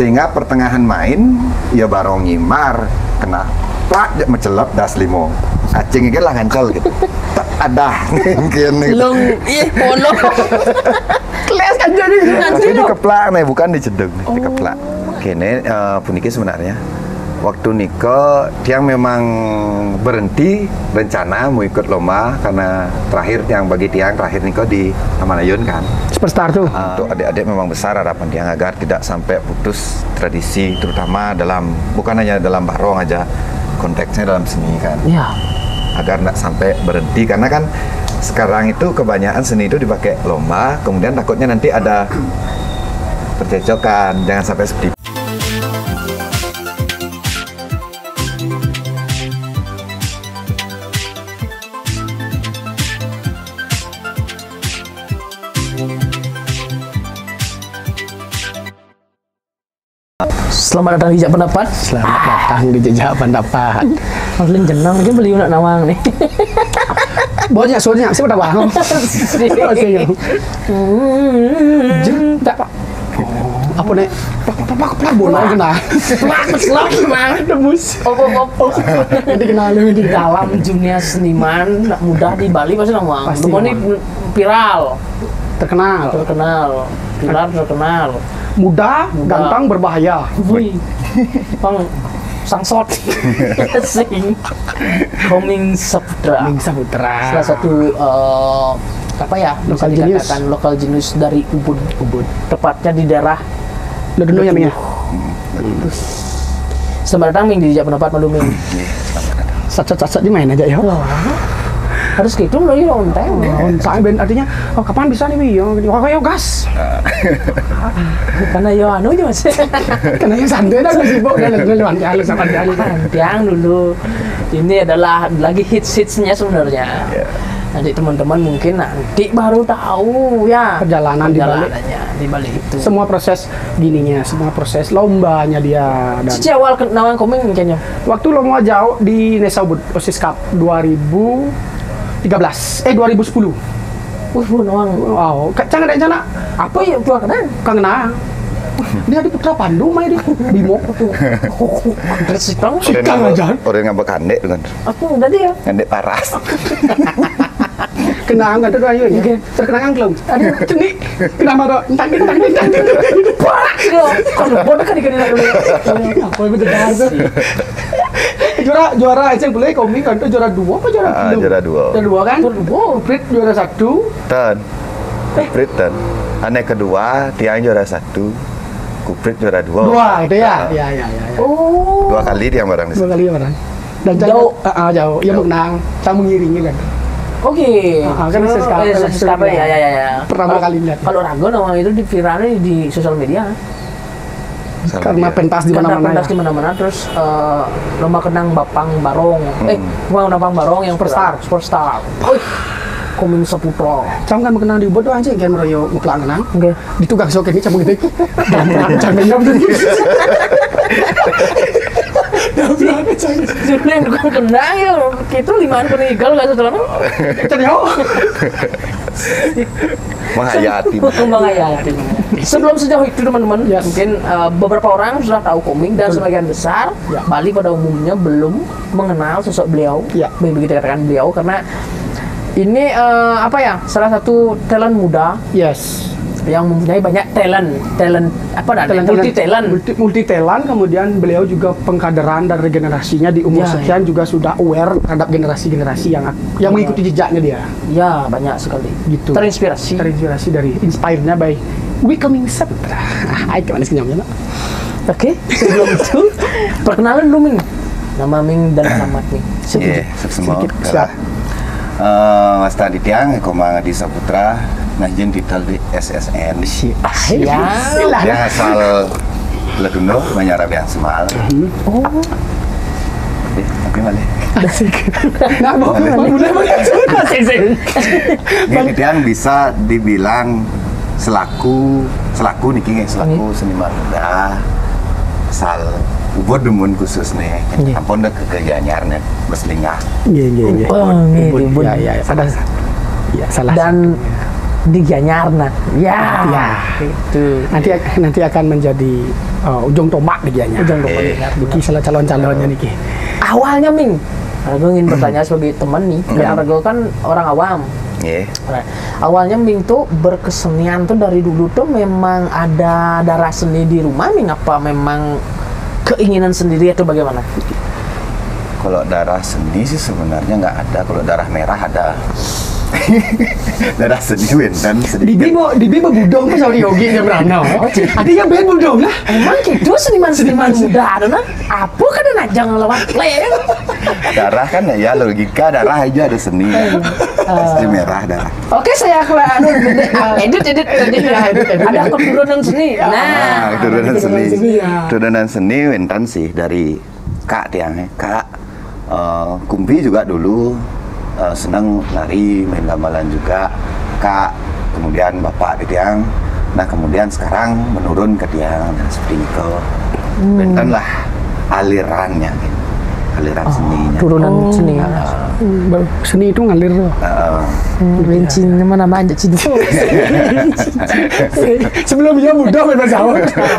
Sehingga pertengahan main ya barong ngimar kena plak jak mencelap das limo. Acing iki lah ngancol gitu. Tak ada kene. Long polo. Keles kan jadi. Ini keplak nih, bukan dicedeng, dikeplak. Kene puniki sebenarnya waktu niko dia memang berhenti rencana mau ikut lomba karena terakhir yang bagi tiang terakhir niko di Taman Ayun kan. Superstar tuh. Untuk adik-adik memang besar harapan dia agar tidak sampai putus tradisi, terutama dalam bukan hanya dalam barong aja, konteksnya dalam seni kan. Iya. Agar tidak sampai berhenti karena kan sekarang itu kebanyakan seni itu dipakai lomba, kemudian takutnya nanti ada percecokan, jangan sampai seperti Selamat datang di Jejak Pendapat. Selamat datang di Jejak Pendapat. Maklin jenang aja beli nak nawang nih. Banyak soalnya, siapa tahu bang? Oke. Tak pak. Apa nih? Pak bola kena. Selamat Tembus. Op. Ini kenal ini. Dalam dunia seniman nak muda di Bali pasti nawang. Pasti Semua ini viral, Terkenal. terkenal. Muda, ganteng, berbahaya. Wih, bang, sangsot, sing, Koming Saputra. Koming Saputra. Salah satu apa ya? Bisa Lokal jenius. dikatakan lokal jenius dari Ubud. Tepatnya di daerah Udah ya Ming ya. Selamat datang Ming di Jejak Pendapat Malu Ming. Sat di main aja ya. Harus gitu loh ya onteng. Saya ben artinya kapan bisa nih Ming? Yo gas. Karena yo anu aja mas. Karena yang santai dah sibuk dan lewat halus sama halus. Tiang dulu. Ini adalah lagi hits-hitsnya sebenarnya. Nanti teman-teman mungkin nanti baru tahu ya perjalanannya di balik itu. Semua proses gininya, semua proses lombanya dia. Dan Cici awal nawang Koming kayaknya. waktu lomba jauh di Nesa Ubud OSIS Cup 2010. Nawang. Wow, jangan ada rencana. Apa ya gua kenal? Kangen dia di Putra Pandu main di Bimo. Terus bang. Sikang aja. orang ngambek kandek dengan Aku udah dia. kandek paras. Kenang ada ayo ya. Terkenang angklung. Ada cenik. Kenapa kok? Entang. Kalau bodoh kan dikira dulu. Apa yang betul juara aja boleh Koming kan juara 2 apa juara 2? Juara 2. Juara 2 kan? Brit juara 1. Kuprit dan aneh kedua tiang juara 1, Kuprit juara 2. 2 itu ya. Ya. Oh. 2 kali dia barang di 2 situ. kali ya barang. Dan Jauh. jauh. Ya menang, saya mengiringi kan. Oke. Kan seskape Ya. Pertama kali lihat. Kalau Rago nawang itu di viralnya di sosial media. Karena pentas di mana-mana. Pentas di mana-mana terus lomba kenang Bapang Barong. Bukan Bapang Barong yang Superstar. Koming Saputra. Kamu kan mengenal di Ubud tuh anjing kan meroyo ngeplak kenang. Oke. Di tukang soket ini cabang gitu. Jangan nyam tuh. Jadi yang gue kenang ya itu 5an penigal nggak setelah Cari ho. Menghayati. menghayati. Sebelum sejauh itu teman-teman, mungkin beberapa orang sudah tahu Koming dan sebagian besar Bali pada umumnya belum mengenal sosok beliau. Begitu katakan beliau karena ini salah satu talent muda. Yes. Yang mempunyai banyak multi talent. Kemudian beliau juga pengkaderan dan regenerasinya di umur sekian juga sudah aware terhadap generasi-generasi yang mengikuti jejaknya dia. Ya, banyak sekali. Gitu. Terinspirasi dari inspire-nya by Koming Saputra. Hai, kemana senyumnya? Oke, sebelum itu perkenalan dulu Ming. Nama Ming dan alamat Ming. Sedikit. Mas tadi tiang Komang Adi Saputra Najin titel di SSN. Siap. Dia asal Leduno, Banyarabian Semal. Tapi balik. Nah, Ini tiang bisa dibilang selaku seniman muda asal Ubud demun khusus nih. Ampun udah kekerjaannya berselingah. Iya. Ubud. Ya, salah. Dan di Gianyar nah. Ya. Itu. Nanti akan menjadi ujung tombak di Gianyar. Ujung tombak Gianyar. Niki salah calon-calonnya Niki. Awalnya Ming, Rago ingin bertanya sebagai teman nih, karena Rago kan orang awam. Nah, awalnya Ming tuh berkesenian tuh dari dulu tuh memang ada darah seni di rumah Ming, apa memang keinginan sendiri atau bagaimana? Kalau darah seni sih sebenarnya nggak ada. Kalau darah merah ada. Darah seni Wentan sedikit. Dibi budong tuh sama Yogi yang berana. Ada yang band budong lah. Emang gitu seniman muda ada nah? Apa kan ada jangan lewat play. Darah kan ya logika darah aja ada seni. Seni merah darah. Oke, saya edit. Ada keturunan seni. Nah, keturunan seni Wentan sih dari Kak tiangnya. Kak Kumpi juga dulu senang nari, main gamelan juga. Kak, kemudian bapak di tiang. Nah, kemudian sekarang menurun ke tiang seperti itu. Wentan lah alirannya gitu. Aliran seninya. Turunan seni. Seni itu ngalir loh. Bencin nama aja Cina. Sebelum dia muda memang jauh.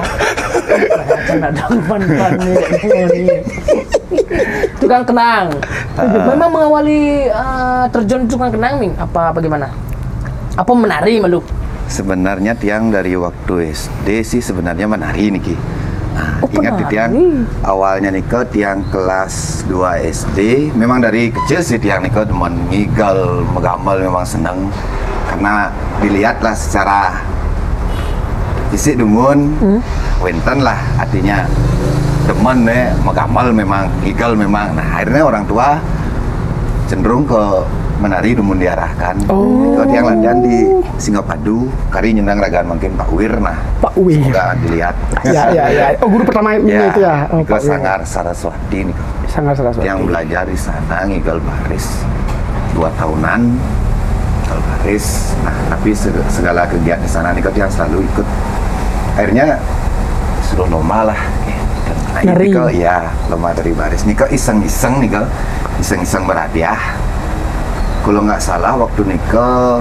Tukang kenang. Memang mengawali terjun tukang kenang Ming, apa bagaimana? Apa menari malu? Sebenarnya tiang dari waktu SD sih sebenarnya menari niki. Nah, ingat di tiang awalnya Niko tiang kelas 2 SD, memang dari kecil sih tiang Niko demen ngigal, megamal memang senang karena dilihatlah secara fisik demun, Wentan lah artinya demen megamal memang ngigal memang. Nah akhirnya orang tua cenderung ke menari demun diarahkan. Niko tiang latihan di Singapadu, kari nyendang ragaan mungkin Pak Wir nah. Pak Wir. Semoga dilihat. Ya. Oh guru pertama itu ya. Oh, Niko Sangar Saraswati Niko. Sangar Saraswati. Yang belajar di sana ngigal baris 2 tahunan. Ngigal baris. Nah tapi segala kegiatan di sana Niko yang selalu ikut. Akhirnya suruh lomba lah. Nah, Niko ya lomba dari baris. Niko iseng-iseng Niko. Iseng-iseng berhadiah. Kalau nggak salah waktu Niko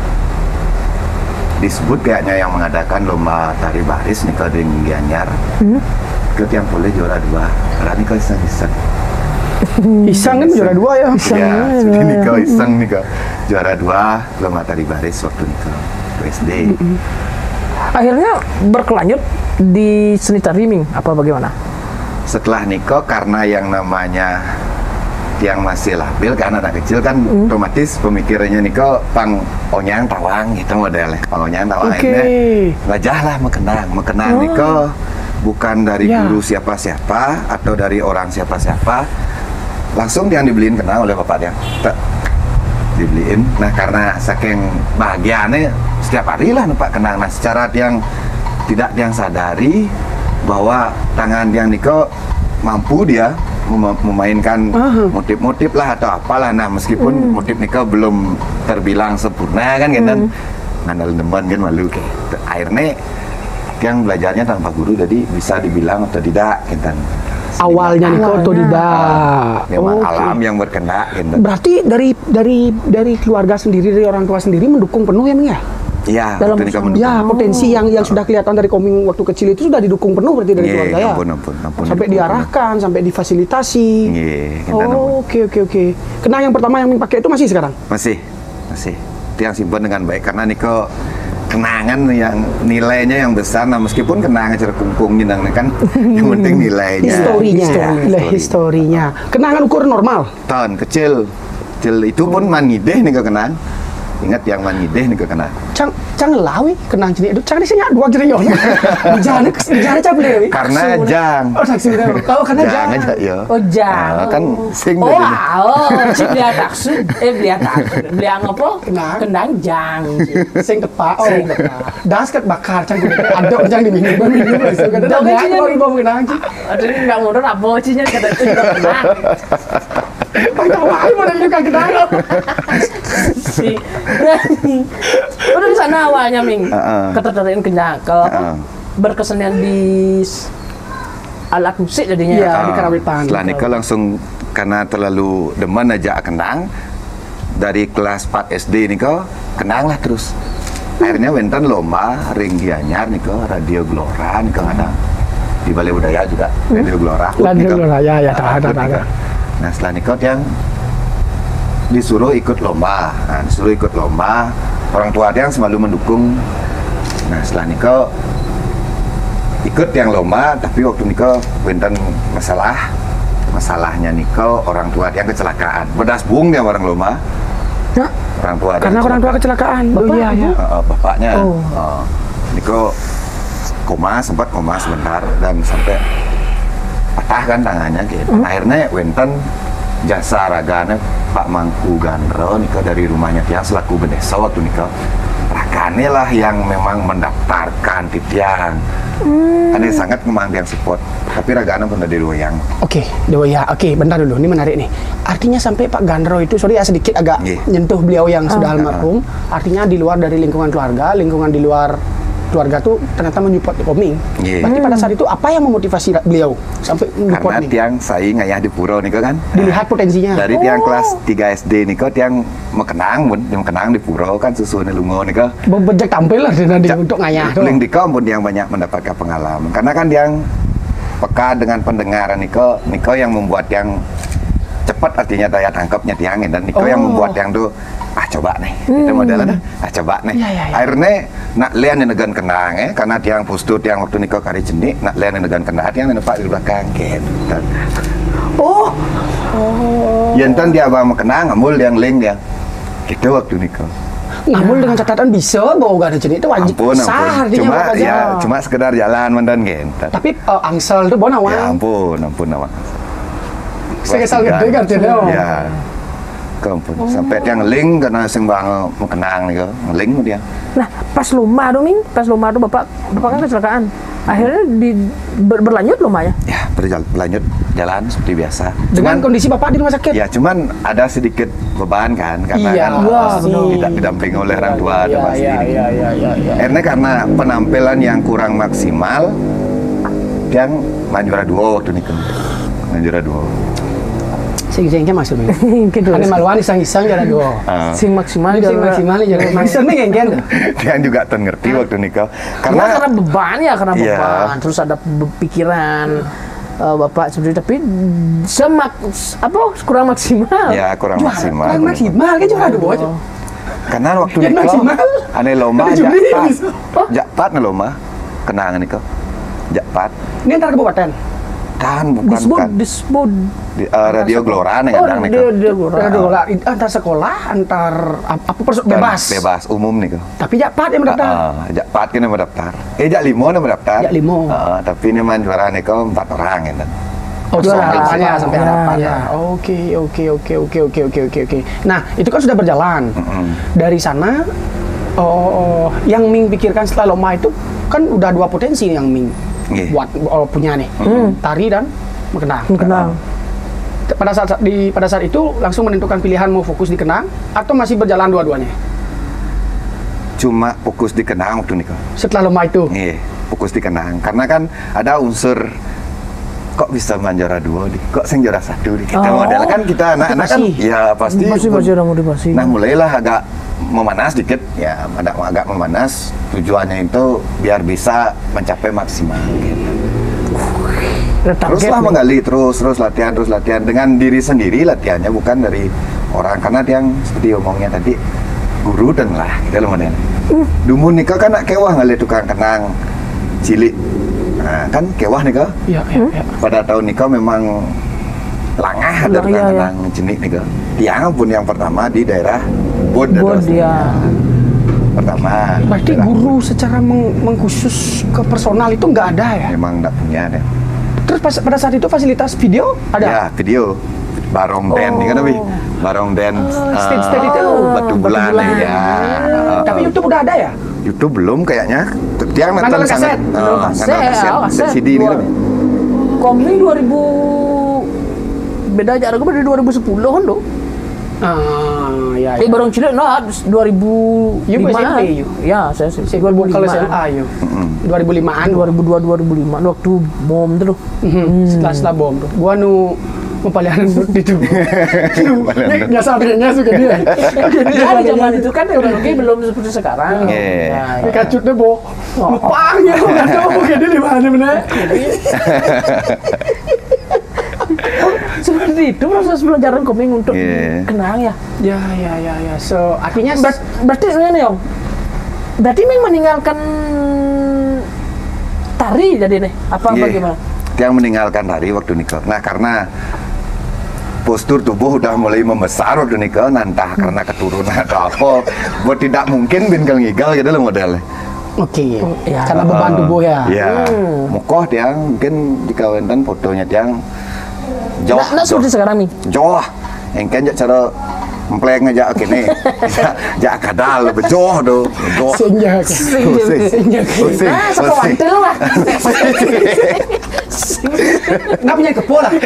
disebut kayaknya yang mengadakan lomba tari baris Niko di Gianyar. Niko yang boleh juara 2. Karena Niko iseng-iseng. Iseng kan juara 2 ya? Iya, jadi Niko iseng Niko juara 2 lomba tari baris waktu Niko SD. Akhirnya berkelanjut di seni tari Ming, apa bagaimana? Setelah Niko karena yang namanya yang masih labil kan anak kecil kan otomatis pemikirannya Niko pang onyang tawang gitu modelnya pang onyang tawang ini belajar lah mekenang Niko bukan dari guru siapa-siapa atau dari orang siapa-siapa, langsung yang dibeliin kenang oleh bapak dia dibeliin. Nah karena saking bahagianya setiap hari lah nampak kenang. Nah secara yang tidak yang sadari bahwa tangan yang Niko mampu dia memainkan motif-motif lah atau apalah. Nah meskipun motif Niko belum terbilang sempurna kan kan ngandal demen kan malu gitu. Akhirnya yang belajarnya tanpa guru jadi bisa dibilang atau tidak gitu. Awalnya Niko otodidak. Memang alam yang berkendak gitu. Berarti dari keluarga sendiri, dari orang tua sendiri mendukung penuh ya Ming ya? Iya, dalam potensi yang sudah kelihatan dari Koming waktu kecil itu sudah didukung penuh berarti dari keluarga ya. Ampun, sampai diarahkan, sampai difasilitasi. Oke. Kenang yang pertama yang Ming pakai itu masih sekarang? Masih. Itu yang simpan dengan baik karena Niko kenangan yang nilainya yang besar. Nah meskipun kenangan cara kungkung kan yang penting nilainya. Historinya. Kenangan ukuran normal. Tahun kecil itu pun manideh Niko kenang. Ingat yang manideh nih kena. Cang lawi kenang jenis itu. Cang di sini dua jenis yo. Bijana caple. Karena jang. Oh saksi benar. Kau karena jang aja ya. Oh jang. Kan sing oh cik dia taksud. Dia taksud. Dia apa? Kenang jang. Sing tepak. Oh. Das ket bakar cang ada jang di minum. Kada ada baru mau kenang. Ada enggak mundur apa cinya kata itu kenang. Pangkawai mau juga kenang. Udah di sana awalnya Ming ketertarikan kenang berkesenian di alat musik jadinya di karawitan. Setelah Niko langsung karena terlalu demen aja kenang dari kelas 4 SD Niko kenang lah terus Akhirnya wenten lomba ring gianyar nih ke radio Gelora nih ke ada di Balai Budaya juga radio Gelora. Radio Gelora ya ada. Nah setelah nikah yang disuruh ikut lomba, orang tua yang selalu mendukung. Nah setelah nikah ikut yang lomba, tapi waktu nikah wenten masalahnya nikah orang tua yang kecelakaan, bedas bung dia orang lomba. Nah, orang tua karena orang tua kecelakaan. Bapaknya Niko sempat koma sebentar dan sampai patah kan tangannya gitu. Akhirnya wenten jasa raganya Pak Mangku Gandro Niko dari rumahnya tiang selaku bedesa waktu Niko ragane lah yang memang mendaftarkan di tiang. Ada sangat memang tiang support, tapi ragana pun dari loyang. Oke, bentar dulu, ini menarik nih. Artinya sampai Pak Gandro itu, sorry ya sedikit agak nyentuh beliau yang sudah almarhum. Artinya di luar dari lingkungan keluarga, lingkungan di luar keluarga tuh ternyata menyupport koming. Berarti pada saat itu apa yang memotivasi beliau sampai menyupport karena tiang saya ngayah di pura nih kan. Dilihat potensinya. Dari tiang kelas 3 SD nih tiang mekenang di pura kan susunya lungo nih Bejek tampil lah untuk ngayah. Paling di pun yang banyak mendapatkan pengalaman. Karena kan yang peka dengan pendengaran Niko yang membuat yang cepat artinya daya tangkapnya tiang dan Niko yang membuat yang tuh coba nih kita modelnya coba nih akhirnya nak lian yang negan kenang karena tiang postur tiang waktu Niko kari jenik nak lian yang negan kenang tiang nempak di belakang gitu yentan dia abang kenang ngamul yang ling dia gitu waktu Niko ngamul dengan catatan bisa bawa gak ada jenis itu wajib sah cuma sekedar jalan mandan gitu tapi angsel itu bawa nawang ya ampun nawang sekesal gede kan ya kampun sampai tiang ling karena sing bang mengenang nih ngeling dia. Nah pas lomba tuh bapak kan kecelakaan akhirnya berlanjut lombanya ya berlanjut jalan seperti biasa dengan kondisi bapak di rumah sakit ya cuman ada sedikit beban kan karena tidak didampingi oleh orang tua ada pasti akhirnya karena penampilan yang kurang maksimal yang manjura 2 waktu ini manjura 2 sing-singnya maksudnya. Ada maluan isang-isang jalan dua. Sing maksimal jalan maksudnya kan. Dia juga ngerti waktu nikah. Karena beban beban. Terus ada pikiran bapak seperti tapi kurang maksimal. Ya kurang maksimal. Kurang maksimal kan juara 2. Karena waktu nikah ane lomba jakpat nih lomba kenangan nikah. Jakpat. Ini antar kabupaten. Kan bukan disebut radio Gelora nih kadang radio Gelora antar sekolah antar bebas umum nih tapi jakpat yang mendaftar jakpat kan yang mendaftar jak 5 yang mendaftar tapi ini main juara nih 4 orang ya juaranya sampai harapan ya oke nah itu kan sudah berjalan dari sana yang Ming pikirkan setelah lomba itu kan udah 2 potensi yang Ming buat punya nih tari dan mengenang. Pada saat itu langsung menentukan pilihan mau fokus di kenang atau masih berjalan dua-duanya? Cuma fokus di kenang waktu nikah. Setelah lomba itu? Iya, fokus di kenang. Karena kan ada unsur kok bisa manjara 2 kok sing juara 1 kita model kan kita anak-anak kan ya pasti ada motivasi. Nah mulailah agak memanas dikit ya agak memanas tujuannya itu biar bisa mencapai maksimal gitu. Teruslah menggali terus latihan dengan diri sendiri latihannya bukan dari orang karena yang seperti omongnya tadi guru dan lah kita gitu model. Dumun nikah kan nak kewah ngali tukang kenang cilik. Nah, kan kewah nikah. Iya. Pada tahun nikah memang langah ada tukang kenang jenik nikah. Tiang pun yang pertama di daerah Bod ya. Pertama. Berarti guru secara mengkhusus ke personal itu nggak ada ya? Memang nggak punya deh. Terus pada saat itu fasilitas video ada? Ya video. Barong Dan ini kan tapi Barong Dan stage itu batu bulan ya. Tapi YouTube udah ada ya? YouTube belum kayaknya. Tiang nonton sangat kaset CD ini kan. Koming 2000 beda jarak gue dari 2010 kan dong. Ya. Barong cilik 2005. SMP Ya, saya 2005. Kalau SMA 2005-an 2002 2005 waktu bom tuh. Setelah bom tuh. Gua Mempelihara ndut itu. Biasa adanya suka dia. Ya di zaman itu kan teknologi belum seperti sekarang. Kacutnya lupanya nggak tahu jadi di mana benar. Seperti itu proses pelajaran koming untuk kenang ya. Ya. So artinya berarti ini Yong. Berarti Ming meninggalkan tari jadi nih apa bagaimana? Yang meninggalkan tari waktu nikah. Nah karena postur tubuh udah mulai membesar waktu nikah, entah karena keturunan atau apa, buat tidak mungkin bingkel ngigal gitu loh modelnya. Oke, karena beban tubuh ya. Iya, mukoh dia mungkin dikawinkan fotonya dia jauh. Nah seperti sekarang nih. Jauh, yang kan cara mempleng aja kini, jak kadal bejoh do, bejoh. Senja. Nah sepawantel lah. Nggak punya kepo lah.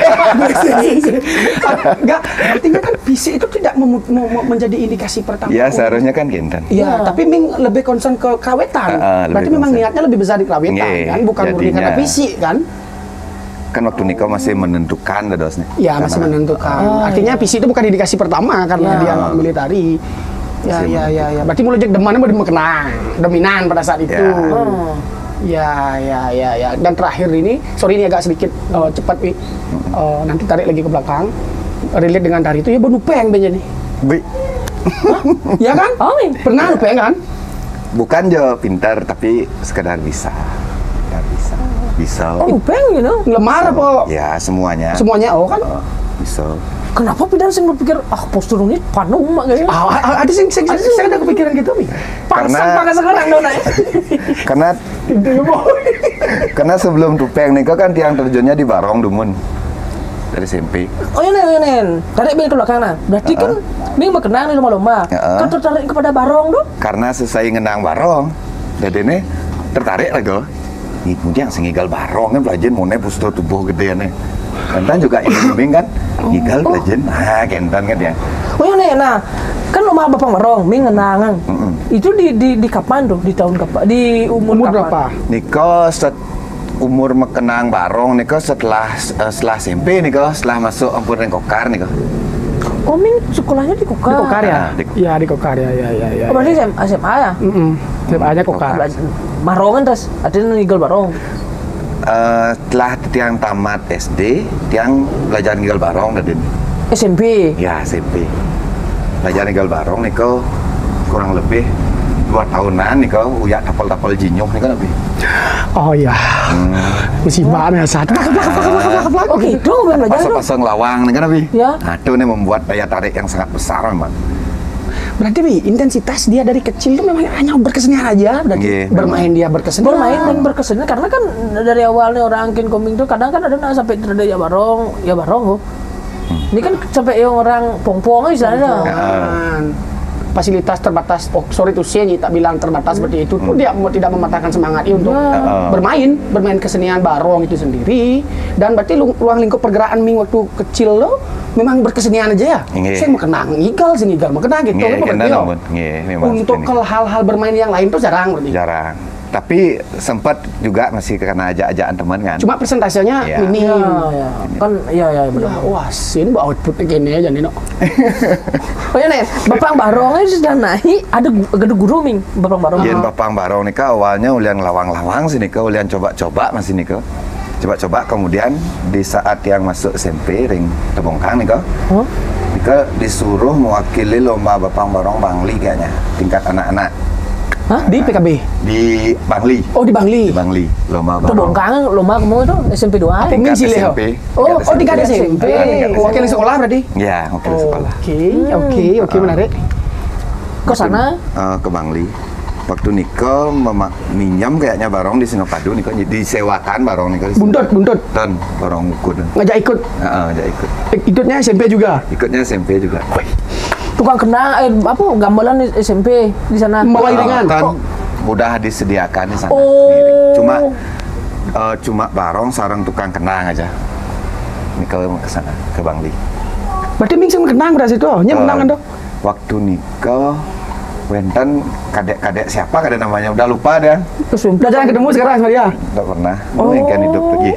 Nggak, artinya kan fisik itu tidak menjadi indikasi pertama. Ya seharusnya kan gintan. Iya, tapi Ming lebih concern ke kerawetan. Berarti memang niatnya lebih besar di kerawetan kan, bukan murni karena fisik kan? Kan waktu nikah masih menentukan dosnya. Ya masih menentukan. Artinya fisik itu bukan indikasi pertama karena dia militari. Ya. Berarti mulai jadi demannya mau kenang, dominan pada saat itu. Ya. Dan terakhir ini, sorry ini agak sedikit cepat Wi. Nanti tarik lagi ke belakang. Relate dengan tari itu ya benupeng benja nih. Ya kan? Pernah nupeng kan? Bukan jo pintar tapi sekedar bisa. Bisa. Nupeng gitu. Lemar apa? Ya semuanya. Semuanya kan? Bisa. Kenapa Pidan sih berpikir postur ini panung mak kayaknya? Ada sih saya ada kepikiran gitu Mi. Pakai sekarang dong karena sebelum tupeng nikah kan tiang terjunnya di Barong Dumun dari SMP. Oh ini tarik Ming ke belakang nah. Berarti kan Ming berkenang di lomba-lomba. Kan tertarik kepada Barong dong? Karena selesai ngenang Barong, jadi ini tertarik lagi. Kemudian sengigal Barong kan belajar mau postur tubuh gede nih. Kentan juga Ming kan ngigal belajar. Nah kentan kan ya. Oh ini nah kan lomba Bapang Barong Ming ngenang. Itu di kapan tuh? Di tahun kapan? Di umur berapa? Nikah umur mekenang Barong nikah setelah SMP nikah setelah masuk ampun Kokar nikah. Oh Ming sekolahnya di Kokar. Di Kokar ya? Iya di Kokar ya. Oh, berarti SMA ya? SMA-nya Kokar. Barongan terus, ada ngigal Barong. Setelah tiang tamat SD, tiang belajar ngigal Barong dan SMP. Ya SMP. Belajar ngigal Barong nikah kurang lebih 2 tahunan nih kau uyak tapal-tapal jinyuk nih kan lebih. Oh iya. Musibah biasa. Oh gitu belajar. Pasang lawang nih kan lebih. Ya. Nah, itu nih membuat daya tarik yang sangat besar memang. Berarti Bi, intensitas dia dari kecil itu memang hanya berkesenian aja, berarti bermain dia berkesenian. Bermain dan berkesenian karena kan dari awalnya orang kin koming tuh kadang kan ada sampai terada ya barong. Ini kan sampai yang orang pong-pong istilahnya. Fasilitas terbatas, sorry to say, tak bilang terbatas seperti itu, tuh dia tidak mematahkan semangatnya untuk bermain kesenian Barong itu sendiri. Dan berarti ruang lingkup pergerakan Ming waktu kecil lo memang berkesenian aja ya? Saya mau kenang ngigal mau kenang gitu. Untuk hal-hal bermain yang lain tuh jarang berarti? Jarang. Tapi sempat juga masih karena ajak-ajakan teman kan. Cuma persentasenya minim. Kan iya benar. Wah, sin buat outputnya gini aja nih, no. Oh ya nih, Bapang Barongnya sudah naik, ada guru Ming, Bapang Barong. Yen Bapang Barong nih awalnya ulian lawang-lawang sih nih ulian coba-coba masih nih coba-coba kemudian di saat yang masuk SMP ring terbongkang nih Nika disuruh mewakili lomba Bapang Barong Bangli kayaknya tingkat anak-anak. Hah? Di PKB? Di Bangli. Oh di Bangli? Di Bangli, lomba Barong. Terbongkang lomba kamu itu SMP 2? Tingkat SMP. Oh tingkat SMP. Wakil sekolah berarti? Ya, wakil sekolah. Oke, menarik. Ke sana? Ke Bangli. Waktu Niko minjam kayaknya Barong di Sinopadu, Niko disewakan Barong Niko. Buntut. Dan Barong ikut. Ngajak ikut? Ngajak ikut. Ikutnya SMP juga? Ikutnya SMP juga. Tukang kenang, gamelan di SMP di sana. Membawa iringan? Kan udah disediakan di sana. Cuma Barong sarang tukang kenang aja. Niko ke sana ke Bangli. Berarti Ming sama kenang berarti situ? Nya menang kan tuh? Waktu Niko Wenten kadek siapa kadek namanya udah lupa dah. Udah jarang ketemu sekarang sama dia. Enggak pernah. Oh, kan hidup lagi.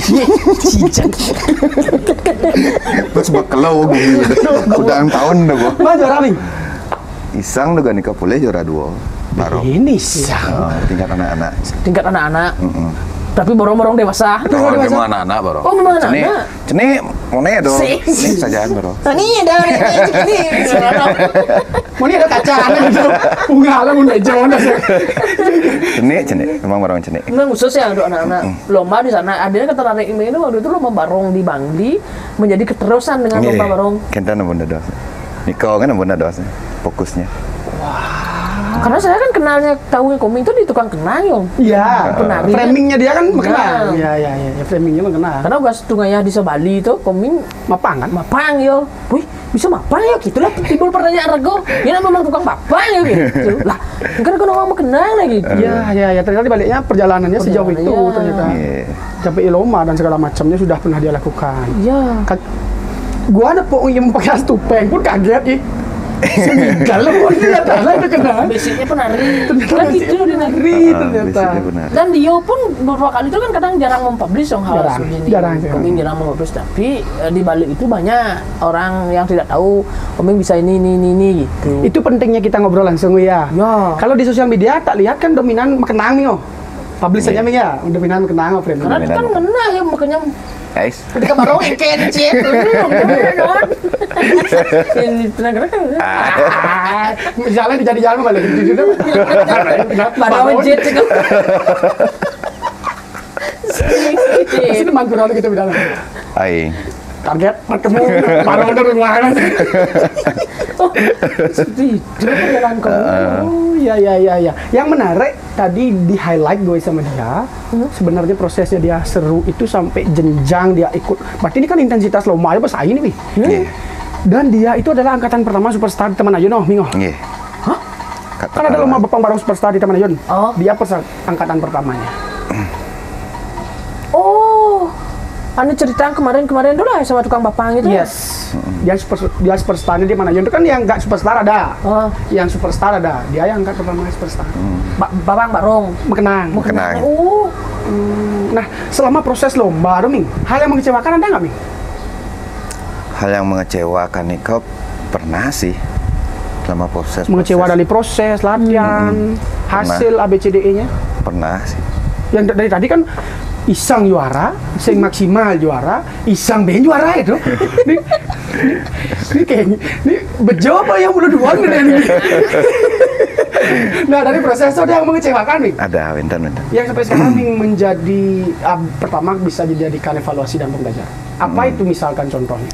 Terus bekelau gue. Udah tahun dah gue. Mana juara nih? Isang juga nikah boleh juara 2. Baru. Ini Isang. Tingkat anak-anak. Tingkat anak-anak. Tapi borong-borong dewasa. Oh, memang anak-anak baru. Oh, memang anak-anak. Cene, mana dong? Ini saja baru. Ini ada ini. Mana ada kaca gitu. Bunga lah mun ejon. Cene, memang barang cene. Memang khusus ya untuk anak-anak. Lomba di sana. Adanya ketertarik ini waktu itu lomba barong di Bangli menjadi keterusan dengan lomba barong. Kita nambah dos. Niko kan nambah dos. Fokusnya. Karena saya kan kenalnya tahu koming itu di tukang kenang yong. Iya. Penari. Framingnya dia kan mengenal. Iya. Framingnya mengenal. Karena ugas tunganya di Bali itu koming Mapang kan? mapang yo. Wih, bisa mapang ya gitu lah. Timbul pertanyaan rego. Ya memang tukang mapang ya gitu. Lah, kan kau orang kenal lagi. Iya. Ternyata dibaliknya perjalanannya sejauh itu ternyata. Sampai lomba dan segala macamnya sudah pernah dia lakukan. Iya. Gua ada pokok yang pakai tupeng pun kaget ih. Kalau dia tanah itu kenal. Basicnya penari. Kan gitu di negeri ternyata. Dan dia pun beberapa kali itu kan kadang jarang mempublish yang hal seperti ini. Koming jarang mempublish, tapi di balik itu banyak orang yang tidak tahu koming bisa ini gitu. Itu pentingnya kita ngobrol langsung ya. Kalau di sosial media tak lihat kan dominan mengenang nih. Publish saja ya, dominan mengenang friend. Karena kan kena ya makanya guys. ketika baru kencet. Ini tenaga kan. Misalnya di jadi jalan balik di situ. Baru jet juga. Sini mantu kalau kita bilang. Ai. Target bertemu baru udah rumah. Oh, seperti itu jalan kamu. Oh, iya. Yang menarik tadi di highlight gue sama dia, sebenarnya prosesnya dia seru itu sampai jenjang dia ikut. Berarti ini kan intensitas lomba ya bersaing nih. Dan dia itu adalah angkatan pertama superstar di Taman Ayun, Mingo. Hah? Kan ada lomba Bepang Barong Superstar di Taman Ayun. Oh. Dia angkatan pertamanya. Oh. Anu cerita kemarin dulu ya sama tukang bapang itu. Yes. Dia superstarnya di mana? Itu kan yang nggak superstar ada. Yang superstar ada. Dia yang angkat pertama superstar. Bapang Barong. Mengenang. Oh. Nah, selama proses lomba, Ming, hal yang mengecewakan ada nggak, Ming? Hal yang mengecewakan Niko pernah sih selama proses. Mengecewa dari proses latihan, hasil ABCDE-nya. Pernah sih. Yang dari tadi kan Isang juara, Sing maksimal juara, Isang Ben juara itu. Ini kayak ini bejo apa yang bulan duaan ini. Nah dari proses itu ada yang mengecewakan nih. Ada Wenten. Yang sampai sekarang menjadi pertama bisa dijadikan evaluasi dan pembelajaran. Apa itu misalkan contohnya?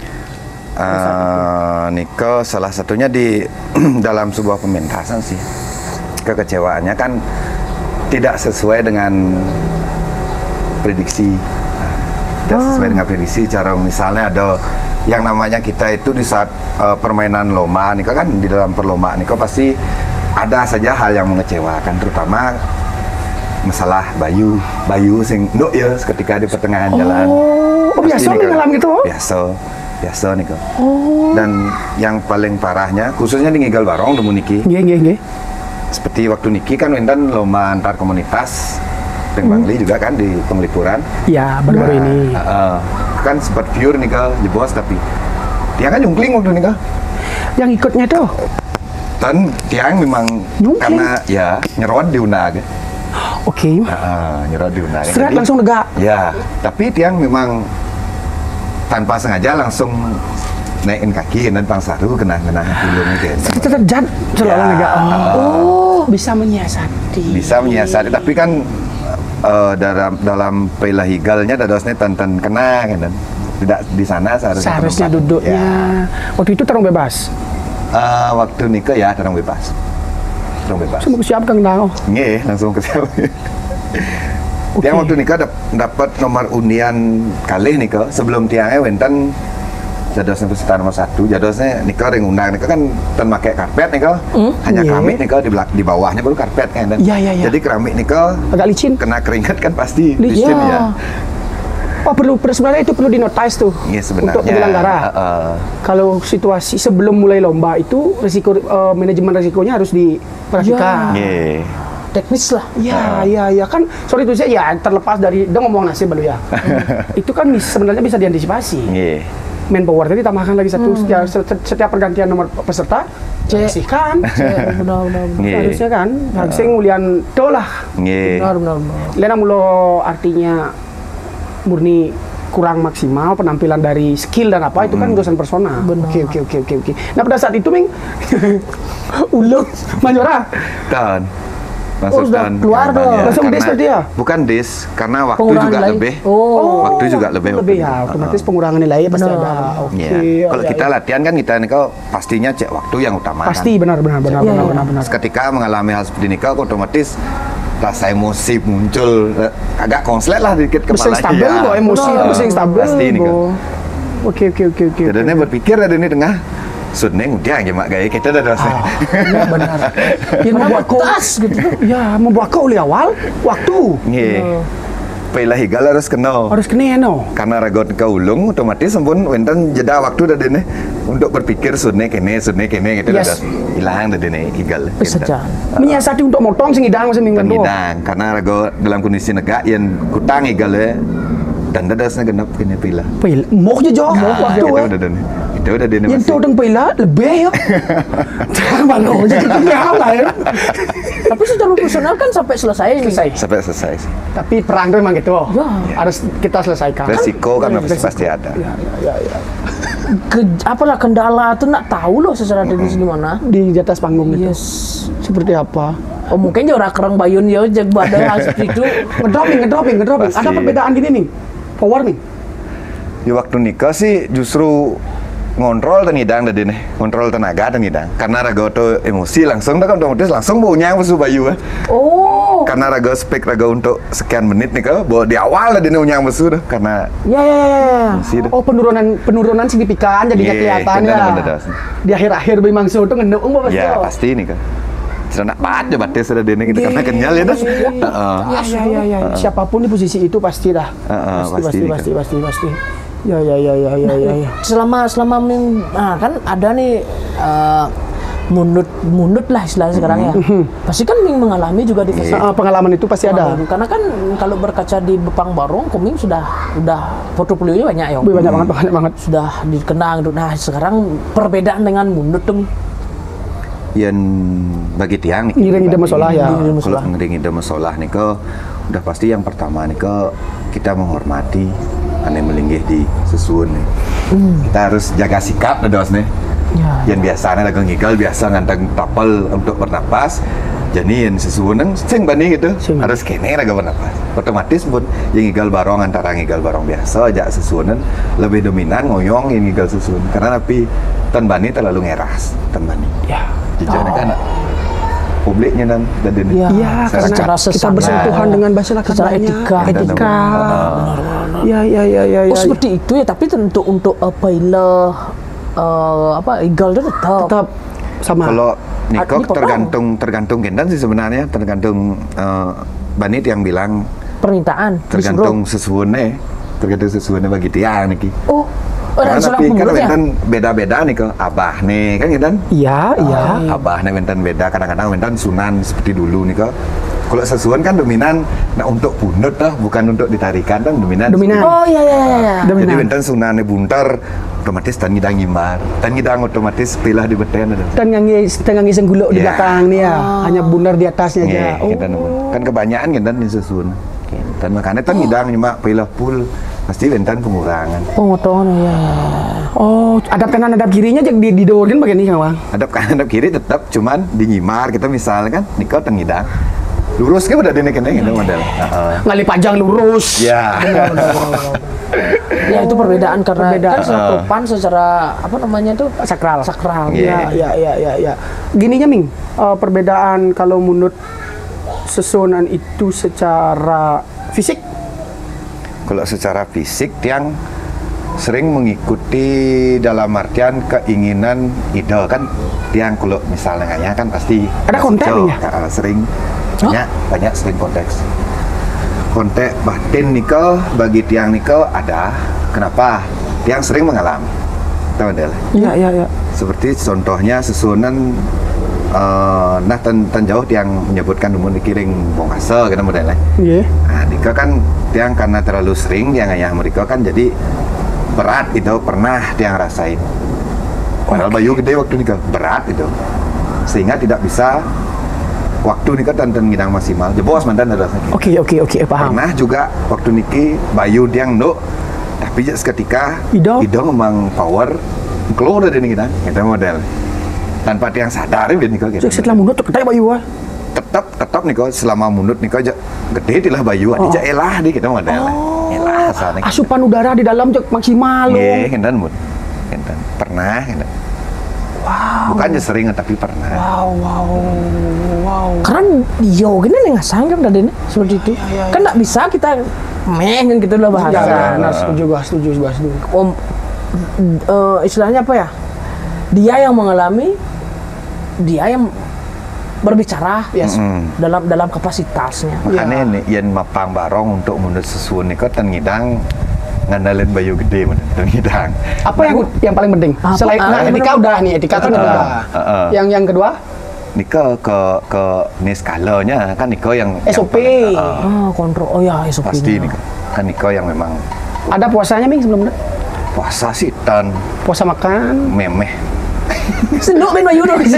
Niko salah satunya di dalam sebuah pementasan sih. Kekecewaannya kan tidak sesuai dengan prediksi. Tidak sesuai dengan prediksi. Cara misalnya ada yang namanya kita itu di saat permainan lomba, Niko kan di dalam perlombaan Niko pasti ada saja hal yang mengecewakan, terutama masalah Bayu sing nduk ya ketika di pertengahan jalan. Biasa mengalami gitu? Biasa Niko. Dan yang paling parahnya, khususnya di Ngigal Barong, demu Niki. Nggih. Seperti waktu Niki kan Wenten lomba antar komunitas. Bangli juga kan di Penglipuran. Iya, baru-baru ini. Kan sempat viewer nih jebos, tapi dia kan nyungkling waktu nikah. Yang ikutnya tuh? Dan tiang memang nyungkling. Karena ya nyerot di unag. Oke. Nyerot di unag. Serat langsung lega. Ya, tapi tiang memang tanpa sengaja langsung naikin kaki dan pangsaru kena hidungnya gitu. Terjat seolah lega. Bisa menyiasati. Bisa menyiasati, tapi kan dalam pelahigalnya dadosnya tantan kena kan, tidak di sana seharusnya duduknya. Ya. Waktu itu terang bebas. Waktu nikah ya terang bebas. Semua siap kang nang. Nggih, langsung ke siap. Tiang waktu nikah dapat nomor undian kali nikah sebelum tiangnya Wenten jadosnya peserta nomor 1, jadosnya nikah ring undang nikah kan tan pakai karpet nikah, hanya keramik nikah di bawahnya baru karpet kan. Iya. Jadi keramik nikah agak licin, kena keringat kan pasti licin ya. sebenarnya itu perlu dinotis tuh. Iya, sebenarnya. Untuk penyelenggara. Kalau situasi sebelum mulai lomba itu risiko manajemen risikonya harus diperhatikan. Teknis lah. Ya kan. Sorry itu saya ya terlepas dari dia ngomong nasib baru ya. Itu kan sebenarnya bisa diantisipasi. Manpower tadi tambahkan lagi satu setiap pergantian nomor peserta bersihkan. Benar. Harusnya kan harusnya ngulian do lah. Benar. Lena mulo artinya murni kurang maksimal penampilan dari skill dan apa itu kan urusan personal. Oke. Nah pada saat itu Ming uluk Manjora. Dan sudah keluar dong. Langsung dis berarti ya? Bukan dis, karena waktu pengurangan juga nilai. lebih. Waktu juga lebih ya, otomatis pengurangan nilai pasti ada. Kalau kita latihan kan kita nih pastinya cek waktu yang utama. Pasti benar. Ketika mengalami hal seperti ini otomatis rasa emosi muncul, agak konslet lah dikit kepala. Mesti stabil kok emosi, mesti stabil. Pasti ini kan. Oke. Jadi berpikir ada ini tengah. Suneng udah aja mak gaya kita dah dosa. Benar. Yang membuat tas gitu. Ya, membuat kau oleh awal waktu. Pailah higal harus kena. Karena ragot kau ulung otomatis sampun wenten jeda waktu dah dene untuk berpikir suneng kene gitu dah hilang dah dene higal. Saja. Menyiasati untuk motong sing hidang masih minggu. Hidang karena ragot dalam kondisi negak yang kutang higal dan dadasnya genap kene pila. Mok je jo waktu. Itu udah dene yang tu deng pila lebih ya. Jangan malu jadi kenapa ya. Tapi secara personal kan sampai selesai. Sampai selesai. Tapi perang itu memang gitu. Harus kita selesaikan. Resiko kan pasti ada. Ya. Apalah kendala tuh nak tahu loh secara teknis gimana di atas panggung itu. Seperti apa? Oh mungkin orang kerang bayun ya jag badai seperti itu. Ngedroping. Ada perbedaan gini nih. Power nih. Di waktu nikah sih justru ngontrol dan hidang tadi nih, kontrol tenaga dan hidang. Karena raga itu emosi langsung, kan otomatis langsung baunya musuh bayu. Karena raga spek raga untuk sekian menit nih bawa di awal tadi nih unyang musuh karena. Penurunan signifikan jadinya kelihatan ya. Di akhir-akhir memang sudah itu ngenduk pasti. Ya pasti nih kan. Sudah nak pat ya batis sudah dene gitu karena kenyal ya dah. Siapapun di posisi itu pasti dah. Pasti. Ya. Selama kan ada nih munut lah istilahnya sekarang ya. Pasti kan Ming mengalami juga di pengalaman itu pasti ada. Karena kan kalau berkaca di Bepang Barong, Koming sudah portofolionya banyak ya. Banyak banget. Sudah dikenang. Nah sekarang perbedaan dengan munut tuh. Yang bagi tiang ngiring ide masalah ya. Kalau ngiring ide masalah nih udah pasti yang pertama nih kita menghormati aneh melinggih di susun nih. Kita harus jaga sikap dos nih. Yang biasanya lagi ngigal biasa ngantang tapel untuk bernapas. Jadi yang susunan sing bani gitu harus kene raga bernapas. Otomatis pun yang ngigal barong antara ngigal barong biasa aja susunan lebih dominan ngoyong yang ngigal susun karena tapi tan bani terlalu ngeras tan bani. Jujurnya kan publiknya dan ini. Karena kita bersentuhan dengan bahasa secara etika. Ya. Seperti itu ya, tapi tentu untuk igal itu tetap sama. Kalau nikah tergantung gendan sih sebenarnya, tergantung Banit yang bilang permintaan. Tergantung sesuunnya bagi tiang niki. Karena tapi kan beda-beda nih abah nih kan gitu. Iya. Abah nih mentan beda, kadang-kadang mentan sunan seperti dulu nih Kalau sesuan kan dominan, nah untuk bunut bukan untuk ditarikan kan dominan. Iya. Jadi mentan sunan buntar otomatis tan ngidang ngimbar, tan ngidang otomatis pilah di beten ada. Tan ngangi sengguluk di belakang nih ya, hanya bundar di atasnya aja. Kan kebanyakan kan di sesuan. Dan makanya tan ngidang nyimak pilah full. Pasti bentan pengurangan. Pemotongan ya. Adap kanan adap kirinya jadi didorin bagian ini Bang. Adap kanan adap kiri tetap cuman di nyimar kita misalnya kan nikah tengidang. Lurus kan udah dene-kene model. Ngali panjang lurus. Ya. Ya itu perbedaan karena kan sopan secara apa namanya tuh sakral. Ya. Gininya Ming, perbedaan kalau menurut sesunan itu secara fisik. Kalau secara fisik tiang sering mengikuti dalam artian keinginan ide kan tiang kalau misalnya kan pasti ada konteksnya sering banyak sering konteks kontak batin niko bagi tiang niko ada. Kenapa? Tiang sering mengalami. Tahu tidak? Iya. Seperti contohnya susunan nah tan jauh tiang menyebutkan umur dikiring bongkasa gitu modelnya. Iya. Nah, niko kan tiang karena terlalu sering tiang ayah mereka kan jadi berat itu pernah tiang rasain. Padahal bayu gede waktu nikah berat itu, sehingga tidak bisa waktu nikah dan ngidang maksimal. Jebos mantan ada sakit. Oke, paham. Pernah juga waktu niki bayu tiang nduk, tapi seketika idong memang power keluar dari ngidang, kita model. Tanpa tiang sadar dia nikah gitu. Setelah mundur tuh kedai bayu tetap nikah selama mundur nikah aja gede dilah bayu, aja elah di kita model. Elah asalnya. Asupan udara di dalam cek maksimal loh. Iya, kendan mut. Kendan. Pernah kendan. Wow. Bukannya sering tapi pernah. Wow. Karena gini nih nggak sanggup tadi seperti itu. Kan nggak bisa kita kan gitu lah bahasa. Ya, setuju. Istilahnya apa ya? Dia yang mengalami, dia yang berbicara dalam kapasitasnya. Makanya nih yang mapang barong untuk menurut sesuatu nih kan ngidang ngandalin bayu gede dan ngidang. Apa yang paling penting? Selain etika udah nih, etika kan udah. Yang kedua? Niko ke skalanya kan Niko yang SOP. Kontrol. Oh ya, SOP. Pasti Niko. Kan Niko yang memang ada puasanya Ming sebelumnya? Puasa sih tan. Puasa makan memeh. Sendok main bayu dong.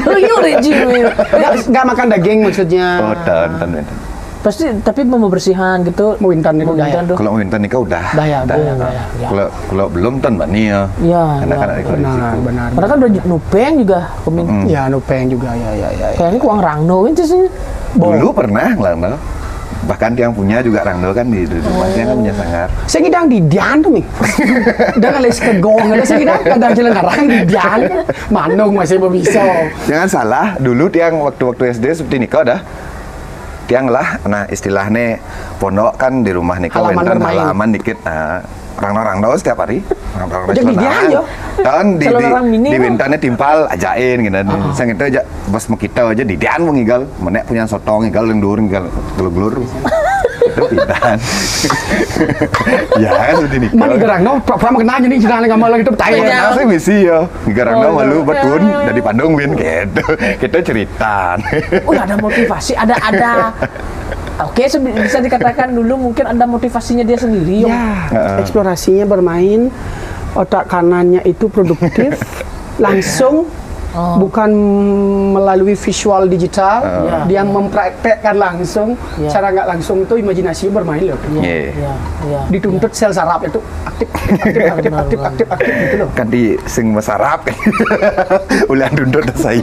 Enggak makan daging maksudnya. Oh, tan. Pasti tapi membersihan gitu. Mau intan itu udah ya. Kalau mau intan Niko udah. Ya. Kalau belum tan mbak Nia. Iya. Benar. Padahal kan udah nupeng juga koming. Ya nupeng juga ya. Kayaknya kurang rangno itu sih. Dulu pernah ngelangno. Bahkan yang punya juga rangno kan di rumahnya kan punya sangar. Saya ngidang di dian tuh Ming. Udah ngeles ke gong, ada saya ngidang kadang jalan ngarang di dian. Manung masih bisa. Jangan salah, dulu tiang waktu SD seperti nikah dah. Tiang lah, nah istilahnya pondok kan di rumah nikah halaman dikit. Nah, rangno setiap hari. Jadi dia kan di bentannya timpal ajain gitu. Saya gitu aja pas mau kita aja di dian mau ngigal, menek punya sotong ngigal yang dur ngigal gelur. Itu pidan. Ya kan seperti ini. Mana gerangno pernah kenanya nih jenang ngamal gitu tanya. Saya misi ya. Gerangno malu betun dari Bandung win gitu. Kita cerita. Oh, ada motivasi, ada Oke, bisa dikatakan dulu mungkin ada motivasinya dia sendiri. Ya, eksplorasinya bermain, otak kanannya itu produktif, langsung, bukan melalui visual digital, dia mempraktekkan langsung, cara nggak langsung itu imajinasi bermain loh. Dituntut sel saraf itu aktif gitu loh. Kan di sing mesarap kan. Ulah dundut saya.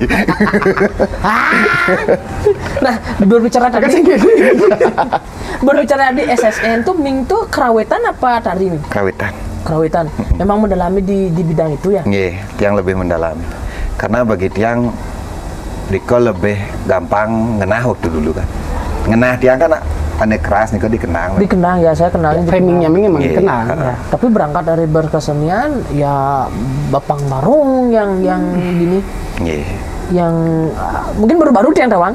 Nah, berbicara tadi berbicara di SSN tuh Ming tuh kerawetan apa tari Ming? Kerawetan. Memang mendalami di bidang itu ya? Iya, yang lebih mendalami. Karena bagi tiang Diko lebih gampang ngenah waktu dulu kan. Ngenah tiang kan aneh keras Niko dikenang. Dikenang ya, saya kenalin. Framingnya memang dikenang. Ya. Tapi berangkat dari berkesenian ya Bapang Barung yang gini. Yang mungkin baru-baru tiang Tawang.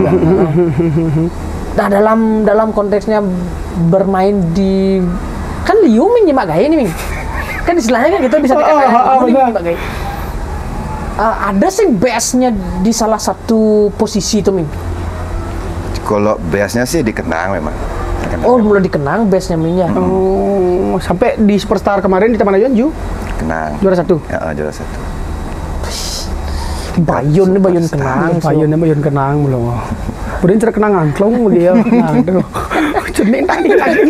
Nah, dalam konteksnya bermain di kan Liu Ming nyimak gaya nih Ming. Kan istilahnya kan gitu bisa dikatakan nyimak gaya. Ada sih base-nya di salah satu posisi itu Ming. Kalau base-nya sih dikenang memang. Oh, mulai dikenang base-nya Ming ya. Oh, sampai di Superstar kemarin di Taman Ayun Ju. Kenang. Juara 1. Ya, juara 1. Bayun kenang. Bayun kenang belum. Udah terkenang angklung dia. Aduh. Cening tadi.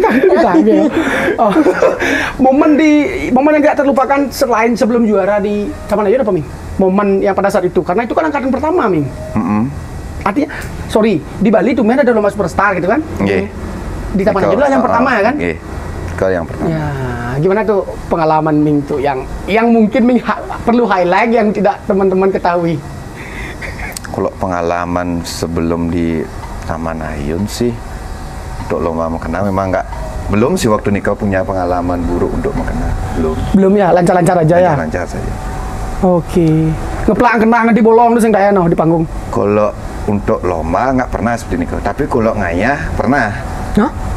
Momen yang gak terlupakan selain sebelum juara di Taman Ayun apa Ming? Momen yang pada saat itu, karena itu kan angkatan pertama Ming. Artinya, di Bali tuh ada lomba Superstar gitu kan? Di Taman Ayun lah yang pertama ya kan? Kalau yang pertama. Ya, gimana tuh pengalaman Ming tuh yang mungkin Ming perlu highlight yang tidak teman-teman ketahui? Kalau pengalaman sebelum di Taman Ayun sih untuk lomba mengenang memang belum sih waktu nikah punya pengalaman buruk untuk mengenang. Belum ya, lancar-lancar aja ya? Lancar saja. Oke. Ngeplak kenang nanti bolong terus yang daya di panggung? Kalau untuk lomba nggak pernah seperti nikah, tapi kalau ngayah pernah. Hah?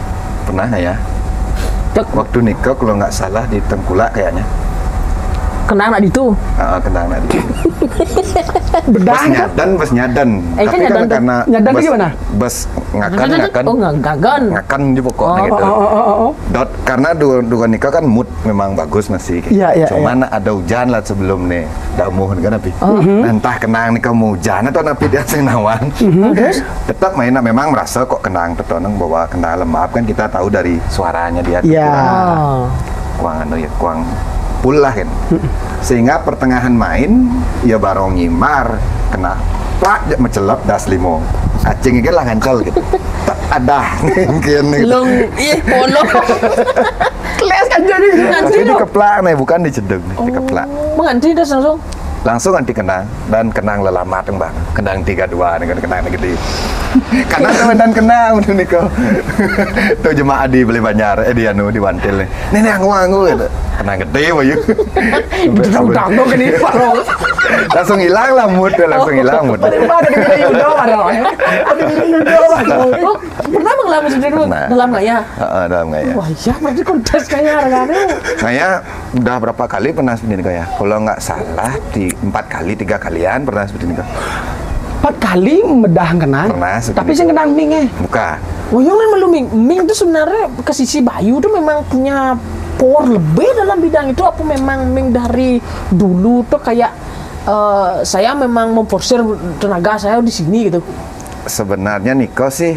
Pernah nggak ya? Waktu nikah kalau nggak salah di Tengkulak kayaknya. Kenang nak itu. Kenang nak itu. Bedah Bas nyadan. Tapi kan karena nyadan bas, gimana? Bas ngakan. Oh, ngakan Di pokoknya gitu. Dot karena dua nikah kan mood memang bagus masih. Cuman ada hujan lah sebelum nih. Damuh kan tapi. Entah kenang nikah mau hujan atau napi dia senawan. Terus tetap mainnya memang merasa kok kenang tetoneng bahwa kenang lemah kan kita tahu dari suaranya dia. Kuang kuang pula kan. Sehingga pertengahan main ya barong nyimar kena plak mencelap das limo. Acing iki lah ngancol gitu. Tak ada mungkin gitu. Long polo. Kelas kan jadi. Tapi dikeplak nih bukan dicedeng nih, dikeplak. Menganti das langsung anti kenang dan kenang lelamat bang. Kenang 32 dengan kenang gede. Karena dan kenang udah niko. Tuh jemaah di beli Banjar di anu di Bantil nih. Nih anggu gitu. Kenang gede wayu. Udah dong ini parong. Langsung hilang lah mood, langsung hilang mood. Ada Yudo parong. Ada Yudo parong. Pernah mengalami sendiri dalam gaya? Dalam gaya. Wah iya, berarti kontes kaya harganya. Saya udah berapa kali pernah seperti ini kaya. Kalau nggak salah di 4 kali, 3 kalian pernah seperti ini kaya. 4 kali membedah kenang. Pernah. Tapi saya kenang Ming Bukan. Oh yang malu Ming. Ming itu sebenarnya ke sisi Bayu itu memang punya power lebih dalam bidang itu. Apa memang Ming dari dulu tuh kayak saya memang memforsir tenaga saya di sini gitu. Sebenarnya Niko sih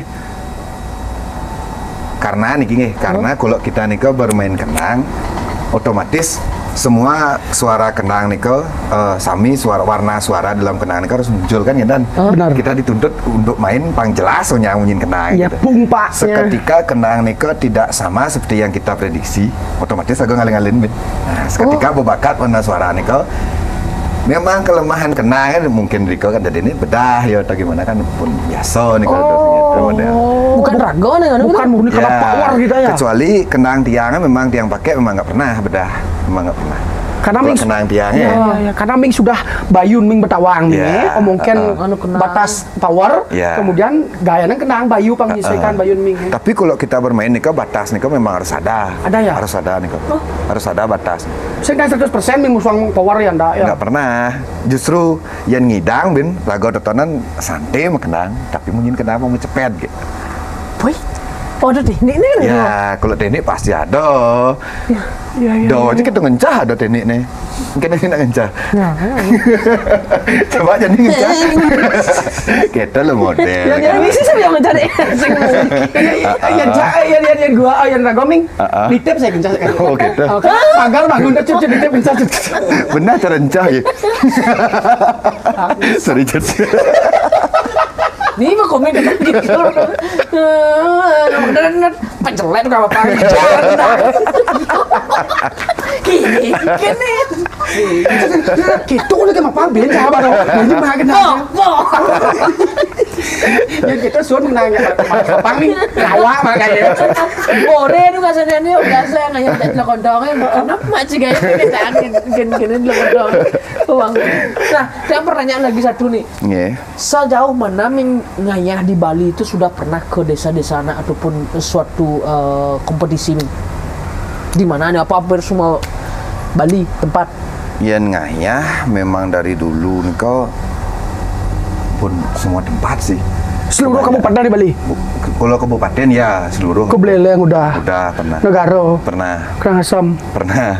karena kalau kita Niko bermain kenang otomatis semua suara kenang Niko sami warna suara dalam kenang Niko harus muncul kan ya dan benar. Kita dituntut untuk main pang jelas nyanyiin kenang ya, gitu. Seketika kenang Niko tidak sama seperti yang kita prediksi otomatis agak ngalin-ngalin seketika berbakat warna suara Niko. Memang kelemahan kenang kan mungkin Riko kan dari ini bedah ya atau gimana kan pun biasa nih kalau gitu. Bukan rago nih, bukan murni kalau power gitu ya. Kecuali kenang tiangnya memang tiang pakai memang nggak pernah bedah, memang nggak pernah. Karena Ming kenang tiangnya. Karena Ming sudah Bayun Ming betawang nih, mungkin batas power, kemudian gayanya kenang Bayu penyesuaikan Bayun Ming. Tapi kalau kita bermain nih batas nih memang harus ada. Ada ya? Harus ada nih harus ada batas. Saya kan 100% Ming musuang power ya ndak ya? Nggak pernah. Justru yang ngidang bin lagu totonan santai mengenang, tapi mungkin kenapa mau cepet gitu. Boy. Oh, ada teknik nih kan? Ya, kalau teknik pasti ada. Doa aja kita ngencah ada teknik nih. Mungkin ini nak ngencah. Coba jadi ngencah. Kita lo model. Yang ini sih saya yang ngencah deh. Yang gua yang ragoming. Ditip saya ngencah. Oh gitu. Pagar bangun dah cuci ditip ngencah. Benar cara ngencah ya. Sorry Jet. Ini mah komen gitu. Pencelet tuh apa-apa. Gini. Gitu udah kayak apa biar sabar dong. Ini mah kenal. Yang kita suruh menanya apa nih? Rawa makanya. Bore tuh kasarnya nih udah saya ngayang dari lokondongnya. Kenapa macam kayak gini lokondong. Uang. Nah, saya pertanyaan lagi satu nih. Sejauh mana Ming ngayah di Bali itu sudah pernah ke desa-desa ataupun suatu kompetisi Ming? Di mana ada apa-apa semua Bali tempat? Yang ngayah memang dari dulu nih pun semua tempat sih. Seluruh kabupaten di Bali? Kalau kabupaten ya seluruh. Ke Beleleng udah? Udah pernah. Negara? Pernah. Karangasem? Pernah.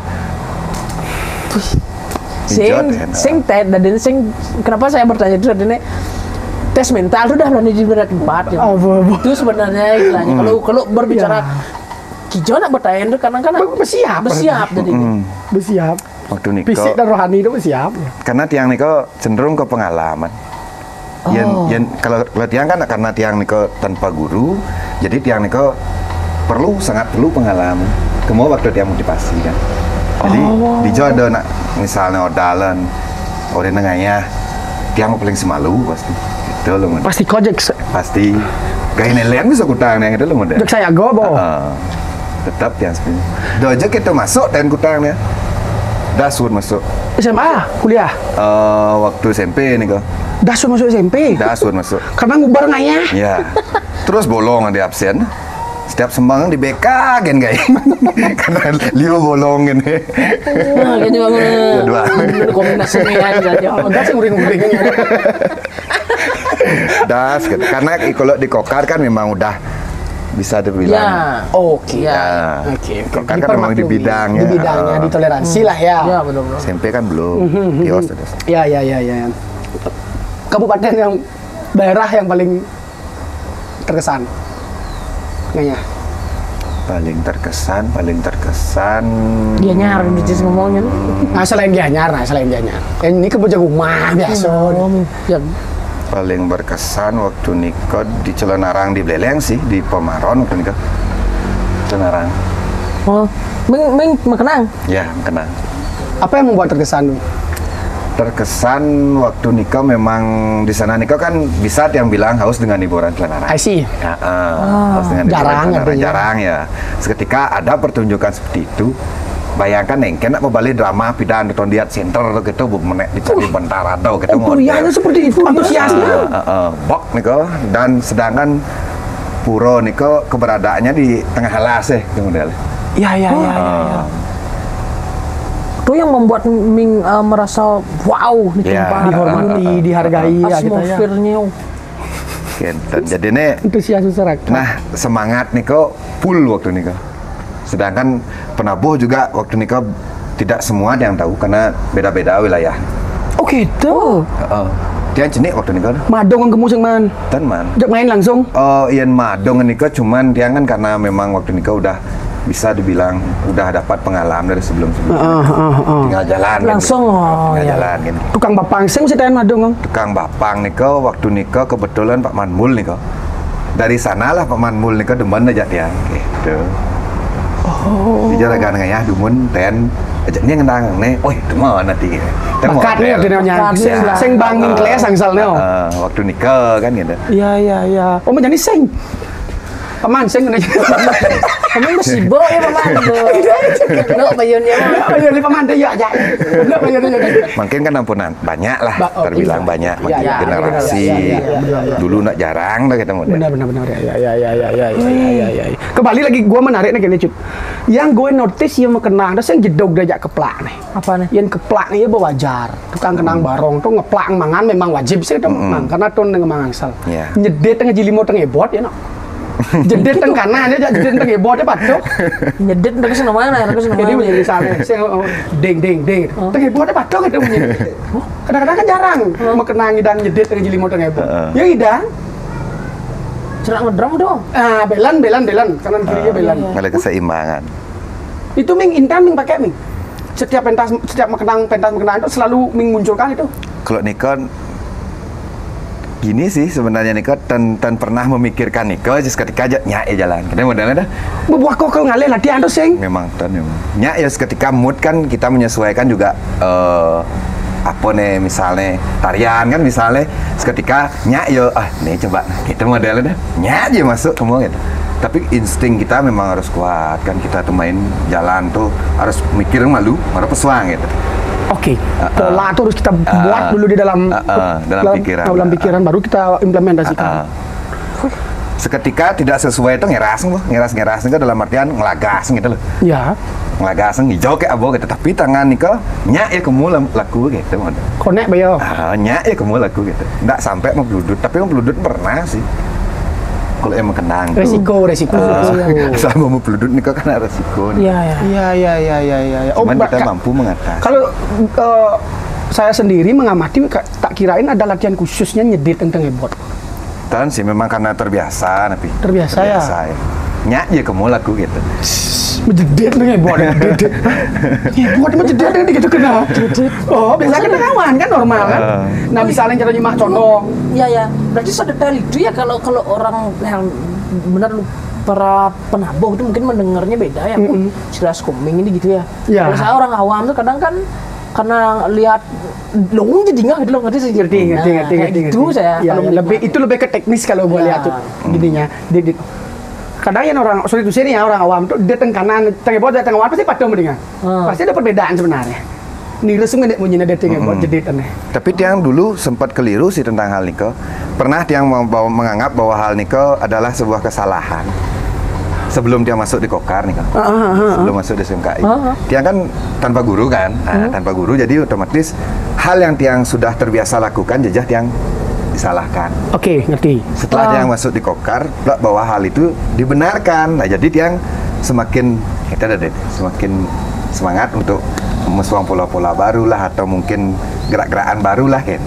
Kenapa saya bertanya itu tadi tes mental itu udah berani di beberapa tempat ya. Itu sebenarnya istilahnya kalau berbicara Kijo nak bertanya itu karena kan bersiap jadi bersiap waktu Niko fisik dan rohani itu bersiap karena tiang Niko cenderung ke pengalaman. Kalau tiang kan karena tiang Niko tanpa guru jadi tiang Niko sangat perlu pengalaman kemau waktu tiang motivasi kan. Jadi di Jawa ada nak misalnya odalan, orang nengahnya, tiang paling semalu pasti. Itu loh. Pasti kojek. Pasti. Gaya nelayan bisa kutang yang itu loh model. Jek saya go bo. Tetap tiang seperti. Doa aja kita masuk dan kutangnya. Dasur masuk. SMA, kuliah. Waktu SMP nih kok. Dasur masuk SMP. Dasur masuk. Karena ngubar ngayah. Ya. Terus bolong di absen. Setiap sembang di BK gen guys. Karena liu bolong gini. Kayaknya banget. Dua. Kombinasi aja. Enggak sih nguring-nguring. Das, gitu. Karena kalau di Kokar kan memang udah bisa dibilang. Ya. Oke. Ya. Oke. Kokar kan memang di bidangnya. Di bidangnya, di toleransi lah ya. Ya, betul-betul. SMP kan belum. Kios terus. Ya. Kabupaten yang daerah yang paling terkesan. Kayaknya. Paling terkesan. Dia nyar di ngomongnya. Nah, selain Gianyar. Ini ke Bojong biasa. Ya. Paling berkesan waktu nikah di Celenarang di Beleleng sih, di Pemaron waktu nikah. Celenarang. Oh, Ming mengenang. Ya, kenang. Apa yang membuat terkesan? Terkesan waktu nikah memang di sana nikah kan bisa yang bilang haus dengan hiburan Celenarang. I see. Ya, haus dengan hiburan Jarang Celenarang. artinya. Jarang ya. Seketika ada pertunjukan seperti itu. Bayangkan nengken nak membalik drama pidan nonton diat center gitu menek dicari bentar atau gitu Euforianya seperti itu, antusiasnya. Bok niko dan sedangkan puro niko keberadaannya di tengah alas kemudian. Ya. Itu yang membuat Ming merasa wow nih Dihormati, dihargai ya kita ya. Atmosfernya. Gitu. Jadi nih Antusias masyarakat. nah semangat niko full waktu nikah. Sedangkan penabuh juga waktu nikah tidak semua ada yang tahu karena beda-beda wilayah. Oh gitu. Dia jenik waktu nikah. Madong yang kemusing man. Dan man. Ajak main langsung. Ian madong nikah cuman dia kan karena memang waktu nikah udah bisa dibilang udah dapat pengalaman dari sebelum-sebelumnya. Tinggal jalan Langsung tinggal jalan gitu. Tukang bapang sing mesti tahan madong. Tukang bapang nikah waktu nikah kebetulan Pak Manmul nikah. Dari sanalah Pak Manmul nikah demen aja dia gitu. Di jalan ngaya dumun ten ajaknya ngendang nih. Oh, itu mah nanti. Bakat nih artinya. Sing bangin keles angsalnya. Waktu nikah kan gitu. Iya. Oh, menjadi sing. Paman sing ngene. Kamu masih bo ya paman tuh. Lo bayarnya. Ayo di paman teh ya. Lo bayarnya. Mungkin kan ampunan banyak lah, terbilang banyak Iya, generasi. Dulu nak jarang lah kita model. Benar. Ya. Kembali lagi gua menarik nih gini, Cut. Yang gue notice yang mengenang, terus yang jedog diajak keplak nih. Apa nih? Yang keplak nih ya wajar. Tukang kenang barong tuh ngeplak mangan memang wajib sih itu memang karena tuh ngemang angsal. Iya. Nyedet ngejilimo teng ebot ya no. Jedet teng kanan aja jedet teng ebot ya patok. Nyedet tapi seneng mana? Tapi seneng Jadi mana? menjadi sana, saya ding. Teng ebot ya patok itu menjadi. Kadang-kadang kan jarang mengenangi dan nyedet teng jilimo teng ebot. Ya idang. Cerak ngedram dong. Belan, kanan kirinya belan. Ada keseimbangan. Itu Ming intan Ming pakai Ming. Setiap pentas mengenang itu selalu Ming munculkan itu. Kalau nikah gini sih sebenarnya nikah tan pernah memikirkan nikah just ketika aja nyak jalan. Kita modelnya dah. Buah kok ngalir latihan tuh sing. Memang nyak ya seketika mood kan kita menyesuaikan juga apa nih misalnya tarian kan misalnya seketika nyak yo nih coba kita modelnya dah nyak aja masuk semua gitu. Tapi insting kita memang harus kuat kan kita tuh main jalan tuh harus mikir malu, harus pesuang gitu. Oke, pola itu harus kita buat dulu di dalam pikiran baru kita implementasikan. Seketika tidak sesuai itu ngeras itu dalam artian ngelagas gitu loh. Ya. Ngelagas hijau kayak abo gitu tapi tangan nikah nyak ya kamu laku gitu. Konek bayo. Nyak ya kamu laku gitu. Nggak sampai mau peludut tapi mau peludut pernah sih. Kalau emang kenang resiko. Sama mau peludut nikah kan ada resiko. Iya. Cuman kita mampu mengatasi. Kalau saya sendiri mengamati tak kirain ada latihan khususnya nyedit tentang ebot. Dan sih memang karena terbiasa tapi terbiasa ya. Nyak ya kamu laku gitu. Menjedet nih ebot. Ebot menjedet nih gitu kena. Oh, biasa kan kawan kan normal kan. Nah, misalnya cara nyimak contoh. Iya. Berarti sedetail itu ya kalau orang yang benar para penabuh itu mungkin mendengarnya beda ya. Jelas koming ini gitu ya. Kalau saya orang awam tuh kadang kan karena lihat long jadi nggak gitu loh ngerti. Itu saya ya, lebih ke teknis kalau gue lihat tuh gininya. Kadang yang orang sorry itu sini ya orang awam tuh dia teng kanan teng ebot teng awam pasti patung mendingan. Pasti ada perbedaan sebenarnya. Nih resung nggak punya ada teng ebot jadi aneh. Tapi tiang dulu sempat keliru sih tentang hal nikah. Pernah tiang menganggap bahwa hal nikah adalah sebuah kesalahan. sebelum dia masuk di Kokar nih kan, sebelum masuk di SMKI, dia kan tanpa guru kan, tanpa guru, jadi otomatis hal yang tiang sudah terbiasa lakukan jejak tiang disalahkan. Oke, ngerti. Setelah tiang masuk di Kokar, bahwa hal itu dibenarkan, nah jadi tiang semakin semakin semangat untuk memusuang pola-pola baru lah, atau mungkin gerak-gerakan baru lah kan,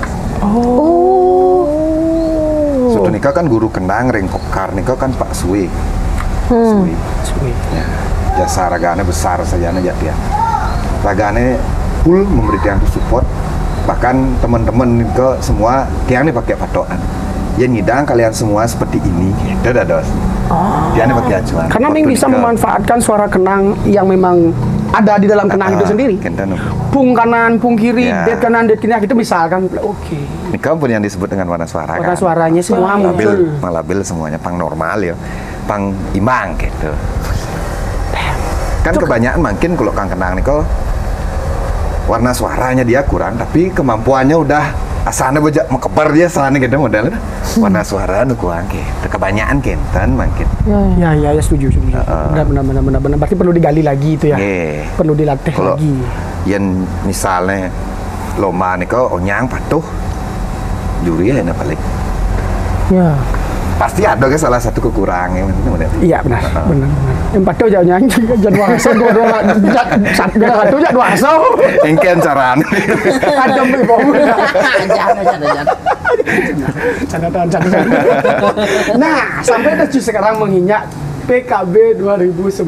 Suatu nikah kan guru kenang ring Kokar nikah kan Pak Suwi. Suwi. Ya, jasa ragane besar saja aja dia. Ragane full memberi tiang support. Bahkan teman-teman nikah semua tiang ini pakai patokan. Ya ngidang kalian semua seperti ini. Gitu dah dos. Dia ini pakai acuan. Karena Ming bisa memanfaatkan suara kenang yang memang ada di dalam kenang itu sendiri. Pung kanan, pung kiri, det kanan, det kiri, itu misalkan. Oke. Nikah pun yang disebut dengan warna suara kan. Warna suaranya semua muncul. Malabil semuanya pang normal ya, pang imang gitu. Kan kebanyakan mungkin kalau kang kenang nih kok warna suaranya dia kurang, tapi kemampuannya udah asalnya bejak mekebar dia sana gitu modelnya. Warna suara nu kurang gitu. Kebanyakan kenten mungkin. Ya, setuju. Benar. Berarti perlu digali lagi itu ya. Perlu dilatih kalo lagi. Yang misalnya lomba nih kok onyang patuh juri ya paling. Ya. Pasti ada kan salah satu kekurangan model. Iya benar. Yang patuh jauh nyanyi jadwal asal dua satu jadwal asal. Engken caraan. Ada bom. Jangan. Catatan. Nah, sampai tujuh sekarang menginjak PKB 2019.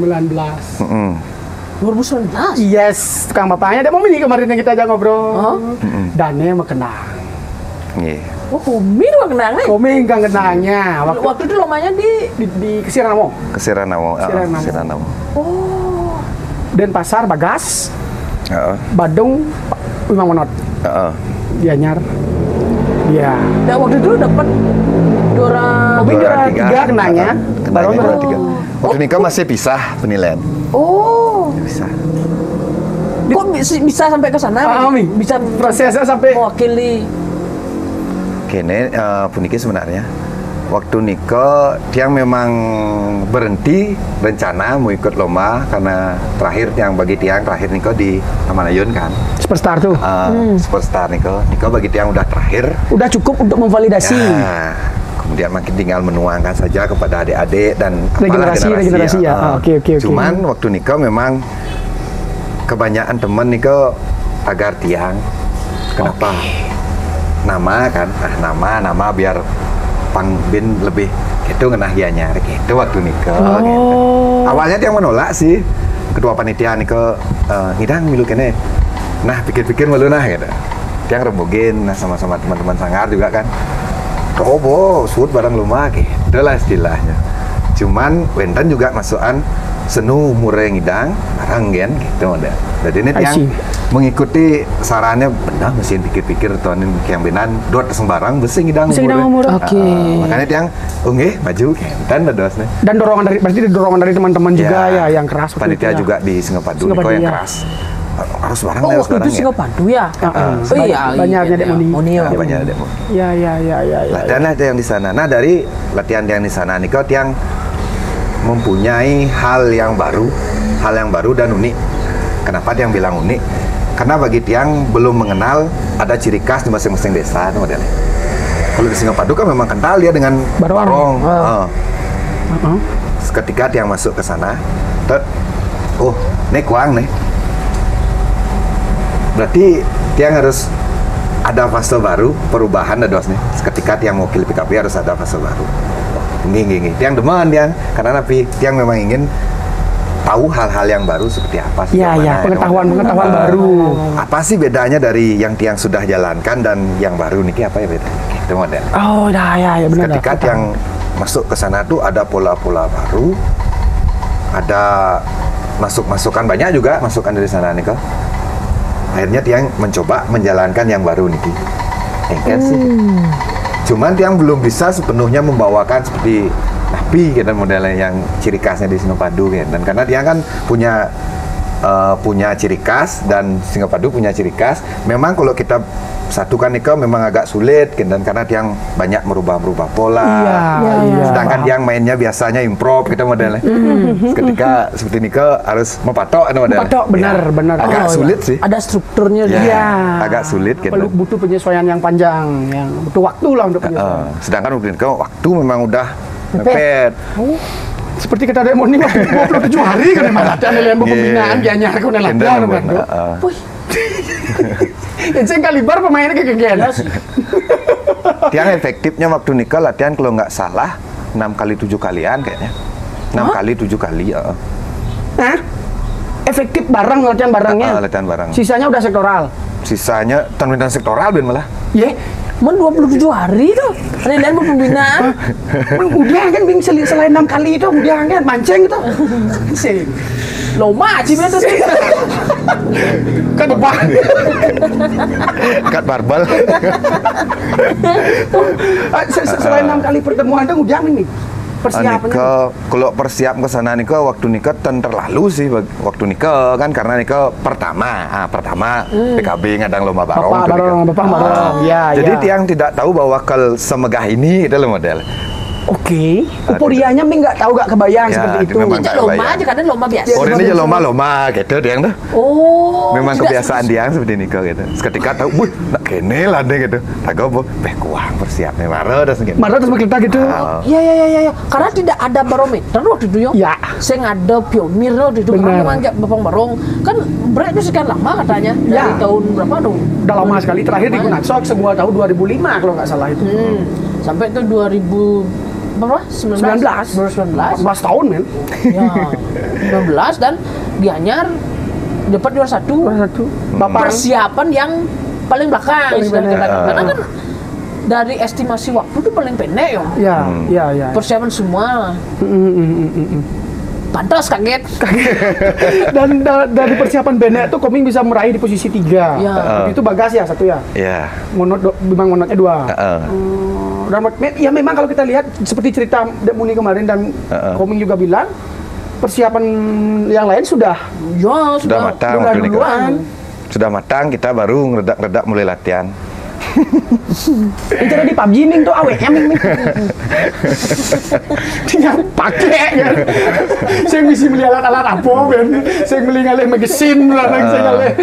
2019? Yes, tukang bapaknya ada momen kemarin yang kita aja ngobrol. Dane mau kenang. Oh, Komi doang kenangnya? Komi enggak kenangnya. Waktu itu lomanya di Kesiranamo. Kesiranamo. Oh. Denpasar Bagas. Badung Imam Monot. Gianyar. Dia. Dan waktu itu dapat juara 3 kenanya. Baru juara 3. Waktu nikah masih pisah penilaian. Oh. Bisa. Kok bisa sampai ke sana? Bisa prosesnya sampai mewakili. Kene puniki sebenarnya waktu nikah tiang memang berhenti rencana mau ikut lomba karena terakhir yang bagi tiang terakhir nikah di Amanayun kan. Superstar tuh. Superstar nikah bagi tiang udah terakhir. Udah cukup untuk memvalidasi. Ya, kemudian makin tinggal menuangkan saja kepada adik-adik dan regenerasi ya. Oke. Cuman waktu nikah memang kebanyakan teman nikah agar tiang. Kenapa? Nama kan, nama biar pangbin lebih gitu ngenah gianyar gitu waktu nikah. Gitu. Awalnya dia menolak sih, ketua panitia nikah ngidang milu kene. Nah pikir-pikir malu nah gitu. Dia ngerembogin, nah sama-sama teman-teman sangar juga kan. Robo, sud barang lumah gitu lah istilahnya. Cuman Wenten juga masukan senu umurnya ngidang barang gen gitu udah. Jadi ini yang mengikuti sarannya benar mesin pikir-pikir tuanin yang benan dot sembarang besi ngidang umur. Oke. Makanya yang maju dan dosnya. Dan dorongan dari teman-teman juga ya yang keras. Panitia juga di Singapadu yang keras. Harus barang ya. Waktu itu Singapadu ya. Iya. Banyaknya dek Monio. Banyak dek. Ya. Latihan yang di sana. Nah dari latihan yang di sana nih kau yang mempunyai hal yang baru dan unik. Kenapa Tiang bilang unik? Karena bagi Tiang belum mengenal ada ciri khas di masing-masing desa modelnya. Kalau di Singapadu kan memang kental dia dengan barong. Ketika Tiang masuk ke sana, nih kuang nih. Berarti Tiang harus ada fase baru, perubahan ada nih. Ketika Tiang mewakili PKB harus ada fase baru. Gini. Tiang demen Tiang, karena tapi Tiang memang ingin tahu hal-hal yang baru seperti apa sih. Iya, pengetahuan baru. Apa sih bedanya dari yang Tiang sudah jalankan dan yang baru nih? Apa ya bedanya? Gitu model. Oh, ya benar. Ketika Tiang masuk ke sana tuh ada pola-pola baru, ada masukan banyak juga masukan dari sana nih kok. Akhirnya Tiang mencoba menjalankan yang baru nih. Sih. Cuman Tiang belum bisa sepenuhnya membawakan seperti Napi gitu modelnya yang ciri khasnya di Singapadu kan. Dan karena Tiang kan punya punya ciri khas dan Singapadu punya ciri khas. Memang kalau kita satukan Niko memang agak sulit dan karena dia yang banyak merubah pola. Sedangkan yang mainnya biasanya improv kita modelnya. Ketika seperti Niko harus mempatok modelnya. Mempatok benar. Agak sulit sih. Ada strukturnya agak sulit gitu. Butuh penyesuaian yang panjang, yang butuh waktu lah untuk penyesuaian. Sedangkan untuk Niko waktu memang udah mepet. Seperti kita ada morning 27 hari kan emang latihan dalam pembinaan biasanya aku latihan kan. Itu yang kaliber pemainnya kayak gini. Yang efektifnya waktu nikah latihan kalau nggak salah 6 kali 7 kalian kayaknya. 6 kali 7 kali. Hah? Efektif bareng latihan barengnya. Latihan bareng. Sisanya udah sektoral. Sisanya tanpa sektoral ben malah. Men 27 hari tuh. Ada dan pembinaan. Udah kan Bing selain 6 kali itu udah kan mancing itu. Sing. Loma sih bener sih. Kan beban. Kat barbel. Selain 6 kali pertemuan itu udah nih. Persiapannya. Kalau persiap ke sana nikah waktu nikah terlalu sih waktu nikah kan karena nikah pertama PKB ngadang lomba barong. Bapak barong. Jadi tiang tidak tahu bahwa kalau semegah ini itu loh model. Oke. Euforianya Ming nggak tahu, nggak kebayang seperti itu. Lomba aja kadang lomba biasa. Ini aja lomba gitu dia tuh. Memang kebiasaan dia seperti ini gitu. Seketika tahu, nak kene lah deh gitu. Tahu apa? Kuang persiapnya marah dan segitu. Marah terus kita gitu. Iya. Karena tidak ada barometer waktu itu ya. Saya ada pionir waktu itu. Karena memang Bapak Barong kan break itu sekian lama katanya. Dari tahun berapa dong? Udah lama sekali. Terakhir di Gunaksok semua tahun 2005 kalau nggak salah itu. Sampai itu 2000 berapa? 19 tahun men. Ya, 19 dan Gianyar dapat juara satu. Persiapan yang paling belakang. Karena kan dari estimasi waktu itu paling pendek ya. Persiapan semua. Pantas kaget. Dan dari persiapan Benek itu Koming bisa meraih di posisi 3. Itu Bagas ya satu ya. Bimang Monotnya 2. Dan ya memang kalau kita lihat seperti cerita Dek Muni kemarin dan Koming juga bilang persiapan yang lain sudah matang sudah matang, kita baru ngeredak mulai latihan. Itu di PUBG Ming tuh awet Ming. Tinggal pakai kan. Saya mesti beli alat-alat apa kan. Saya beli ngalih mesin lah saya ngalih.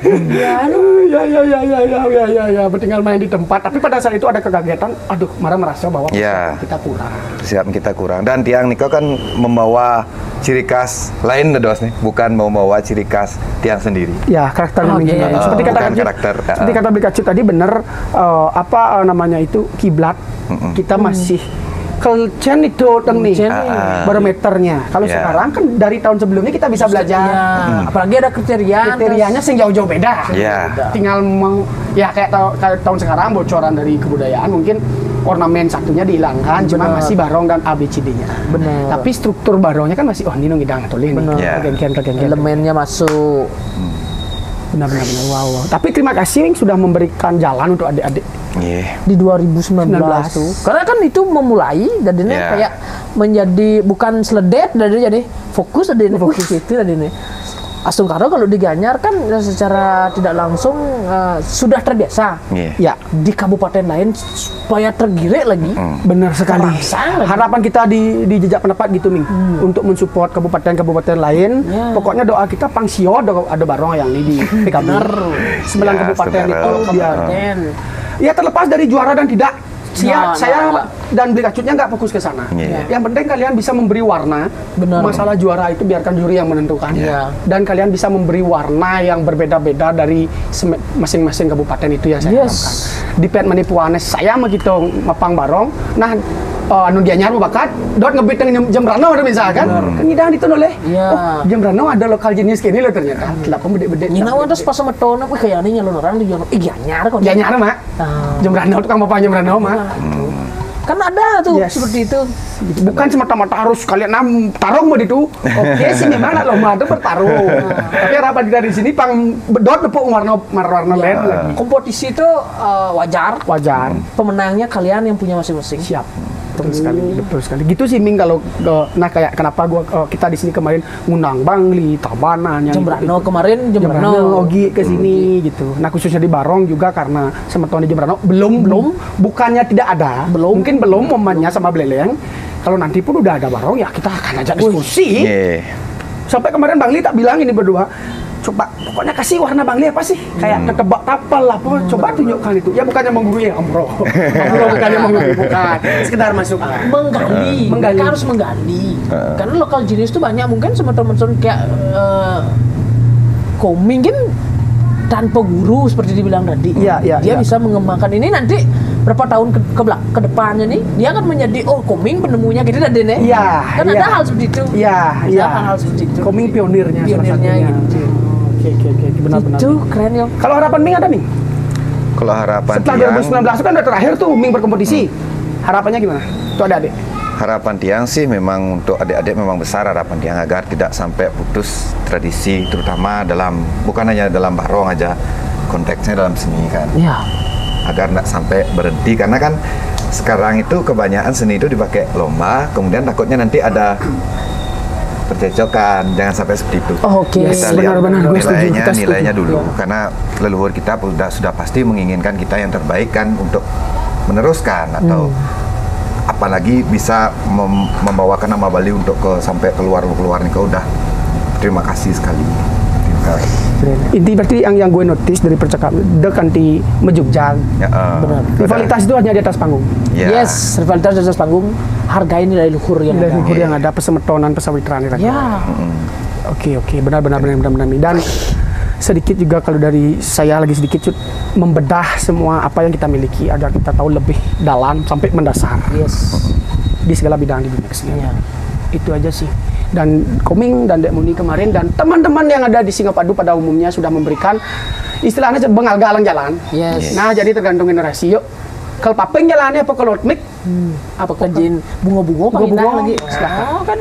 Ya, tinggal main di tempat. Tapi pada saat itu ada kekagetan. Aduh, merasa bahwa kita kurang. Siap kita kurang. Dan tiang Niko kan membawa ciri khas lain dos nih, bukan membawa ciri khas tiang sendiri. Ya, karakternya seperti kata Bikacu tadi benar. Namanya itu kiblat. Kita masih kelcen itu nih barometernya. Kalau sekarang kan dari tahun sebelumnya kita bisa belajar. Apalagi ada kriterianya sing jauh-jauh beda. Tinggal kayak tahun sekarang bocoran dari kebudayaan mungkin ornamen satunya dihilangkan, cuma masih barong dan ABCD-nya. Benar. Tapi struktur barongnya kan masih ini ngidang atau ini. Elemennya masuk. Benar. Wow. Tapi terima kasih sudah memberikan jalan untuk adik-adik. Di 2019 tuh. Karena kan itu memulai jadinya kayak menjadi bukan seledet jadi fokus itu jadinya. Astung Karo kalau di Gianyar kan secara tidak langsung sudah terbiasa. Di kabupaten lain supaya tergirik lagi. Benar sekali. Harapan kita di jejak pendapat gitu Ming untuk mensupport kabupaten-kabupaten lain. Pokoknya doa kita pangsio ada barong yang ini di PKB. 9 kabupaten itu biar. Ya terlepas dari juara dan tidak. Saya dan Blikacutnya nggak fokus ke sana. Yang penting kalian bisa memberi warna. Masalah juara itu biarkan juri yang menentukan. Dan kalian bisa memberi warna yang berbeda-beda dari masing-masing kabupaten itu yang saya harapkan. Di pet manipuanes saya begitu mapang barong. Nah, anu Gianyar bakat dot ngebit dengan jam rano ada misalkan kan ngidang itu oleh jam rano ada lokal jenis kini loh ternyata kelapa bede-bede nyina terus pas sama tahun apa kayak ini nyalon orang di Gianyar kok Gianyar mah jam rano tukang bapak jam rano mah kan ada tuh seperti itu bukan semata-mata harus kalian tarung begitu oke sih memang nak lomba itu bertarung tapi harapan kita di sini pang dot nepuk warna LED kompetisi itu wajar pemenangnya kalian yang punya masing-masing siap betul sekali. Gitu sih Ming kalau nah kayak kenapa kita di sini kemarin ngundang Bangli, Tabanan, yang Jembrano kemarin Jembrano Ogi ke sini gitu. Nah khususnya di Barong juga karena semeton di Jembrano belum bukannya tidak ada, mungkin belum momennya sama Beleleng. Kalau nanti pun udah ada Barong ya kita akan ajak diskusi. Sampai kemarin Bangli tak bilang ini berdua, coba pokoknya kasih warna Bangli apa sih? Kayak ketebak tapal lah, coba tunjukkan itu. Ya bukannya menggurui Amro. Amro bukannya menggurui, bukan. Sekedar masuk menggali. Mereka harus menggali. Karena lokal jenis itu banyak, mungkin sama teman-teman kayak Koming kan tanpa guru seperti dibilang tadi. Dia bisa mengembangkan ini nanti berapa tahun ke depannya nih dia akan menjadi Koming penemunya gitu tadi nih. Kan ada hal seperti itu. Hal seperti itu. Koming pionirnya gitu. Oke, benar-benar. Itu keren ya. Kalau harapan Ming ada Ming? Kalau harapan setelah 2019 itu kan udah terakhir tuh Ming berkompetisi. Harapannya gimana? Untuk adik-adik? Harapan Tiang sih memang untuk adik-adik memang besar harapan Tiang agar tidak sampai putus tradisi, terutama bukan hanya dalam Barong aja, konteksnya dalam seni kan. Agar tidak sampai berhenti, karena kan sekarang itu kebanyakan seni itu dipakai lomba, kemudian takutnya nanti ada percecokan, jangan sampai seperti itu. Kita lihat nilainya dulu, karena leluhur kita sudah pasti menginginkan kita yang terbaik kan untuk meneruskan atau apalagi bisa membawakan nama Bali untuk sampai keluar nih, udah terima kasih sekali. Inti berarti yang gue notice dari percakapan dekan di Mejugjan. Benar. Rivalitas itu hanya di atas panggung. Yes, rivalitas di atas panggung. Hargai nilai luhur yang ada. Luhur yang ada, pesemetonan, pesawitraan. Oke, benar. Dan sedikit juga kalau dari saya lagi sedikit membedah semua apa yang kita miliki agar kita tahu lebih dalam sampai mendasar. Di segala bidang di dunia kesenian. Itu aja sih. Dan Koming dan Dek Muni kemarin dan teman-teman yang ada di Singapadu pada umumnya sudah memberikan istilahnya bengal galang jalan. Nah, jadi tergantung generasi. Yuk, kalau papeng jalannya apa kalau mik? Apa kejin bunga-bunga lagi? Kan.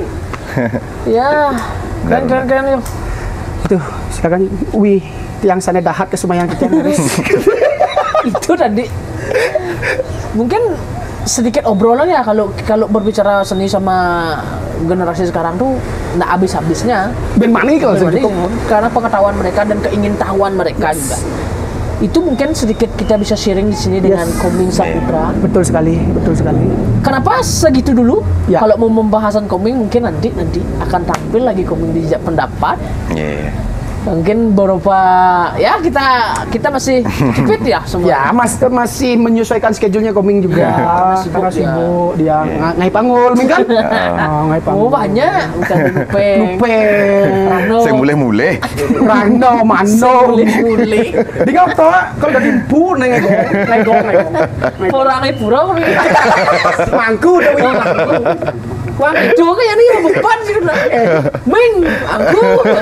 Keren yuk. Itu silakan yang sana dahat ke semua yang kita itu tadi mungkin sedikit obrolan ya kalau berbicara seni sama generasi sekarang tuh nggak habis-habisnya. Karena pengetahuan mereka dan keingintahuan mereka juga. Itu mungkin sedikit kita bisa sharing di sini dengan Koming Saputra. Betul sekali. Kenapa segitu dulu? Kalau mau pembahasan Koming mungkin nanti akan tampil lagi Koming di pendapat. Mungkin beberapa kita masih keep ya semua. Masih menyesuaikan schedule-nya Koming juga. Karena sibuk dia ngai pangul kan. Ngai pangul. Banyak bukan lupe. Saya mulai. Rano mano. Di kau tahu kalau dari bu nengok. Orang pura. Mangku dah Wah, itu kayak nih beban sih udah. Ming, aku.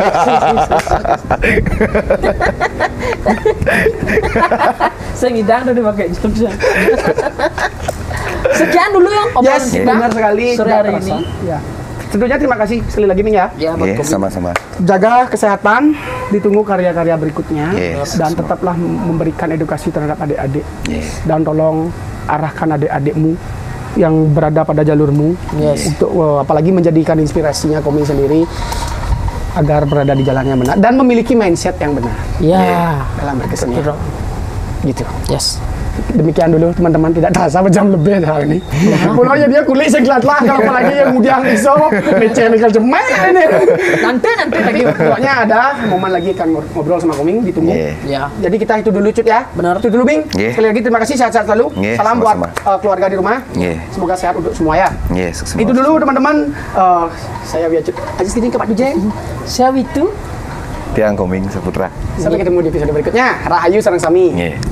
Sengidang udah dipakai Jogja. Sekian dulu yang obrolan kita. Benar sekali. Sore hari ini. Tentunya terima kasih sekali lagi Ming ya. Sama-sama. Jaga kesehatan, ditunggu karya-karya berikutnya dan tetaplah memberikan edukasi terhadap adik-adik. Dan tolong arahkan adik-adikmu yang berada pada jalurmu untuk apalagi menjadikan inspirasinya Koming sendiri agar berada di jalan yang benar dan memiliki mindset yang benar dalam berkesenian. Gitu. Demikian dulu teman-teman, tidak terasa berjam lebih hari ini. Pulaunya dia kulit seglat lah, kalau apalagi yang mudian iso mechanical jemek ini. Nanti lagi pokoknya ada momen lagi akan ngobrol sama Koming, ditunggu. Jadi kita itu dulu Cut ya. Benar. Itu dulu Ming. Sekali lagi terima kasih, sehat-sehat selalu. Salam buat keluarga di rumah. Semoga sehat untuk semua ya. Itu dulu teman-teman. Saya Wia Cut. Aja sini ke Pak Duje. Saya Witu. Tiang Koming Saputra. Sampai ketemu di episode berikutnya. Rahayu sareng sami.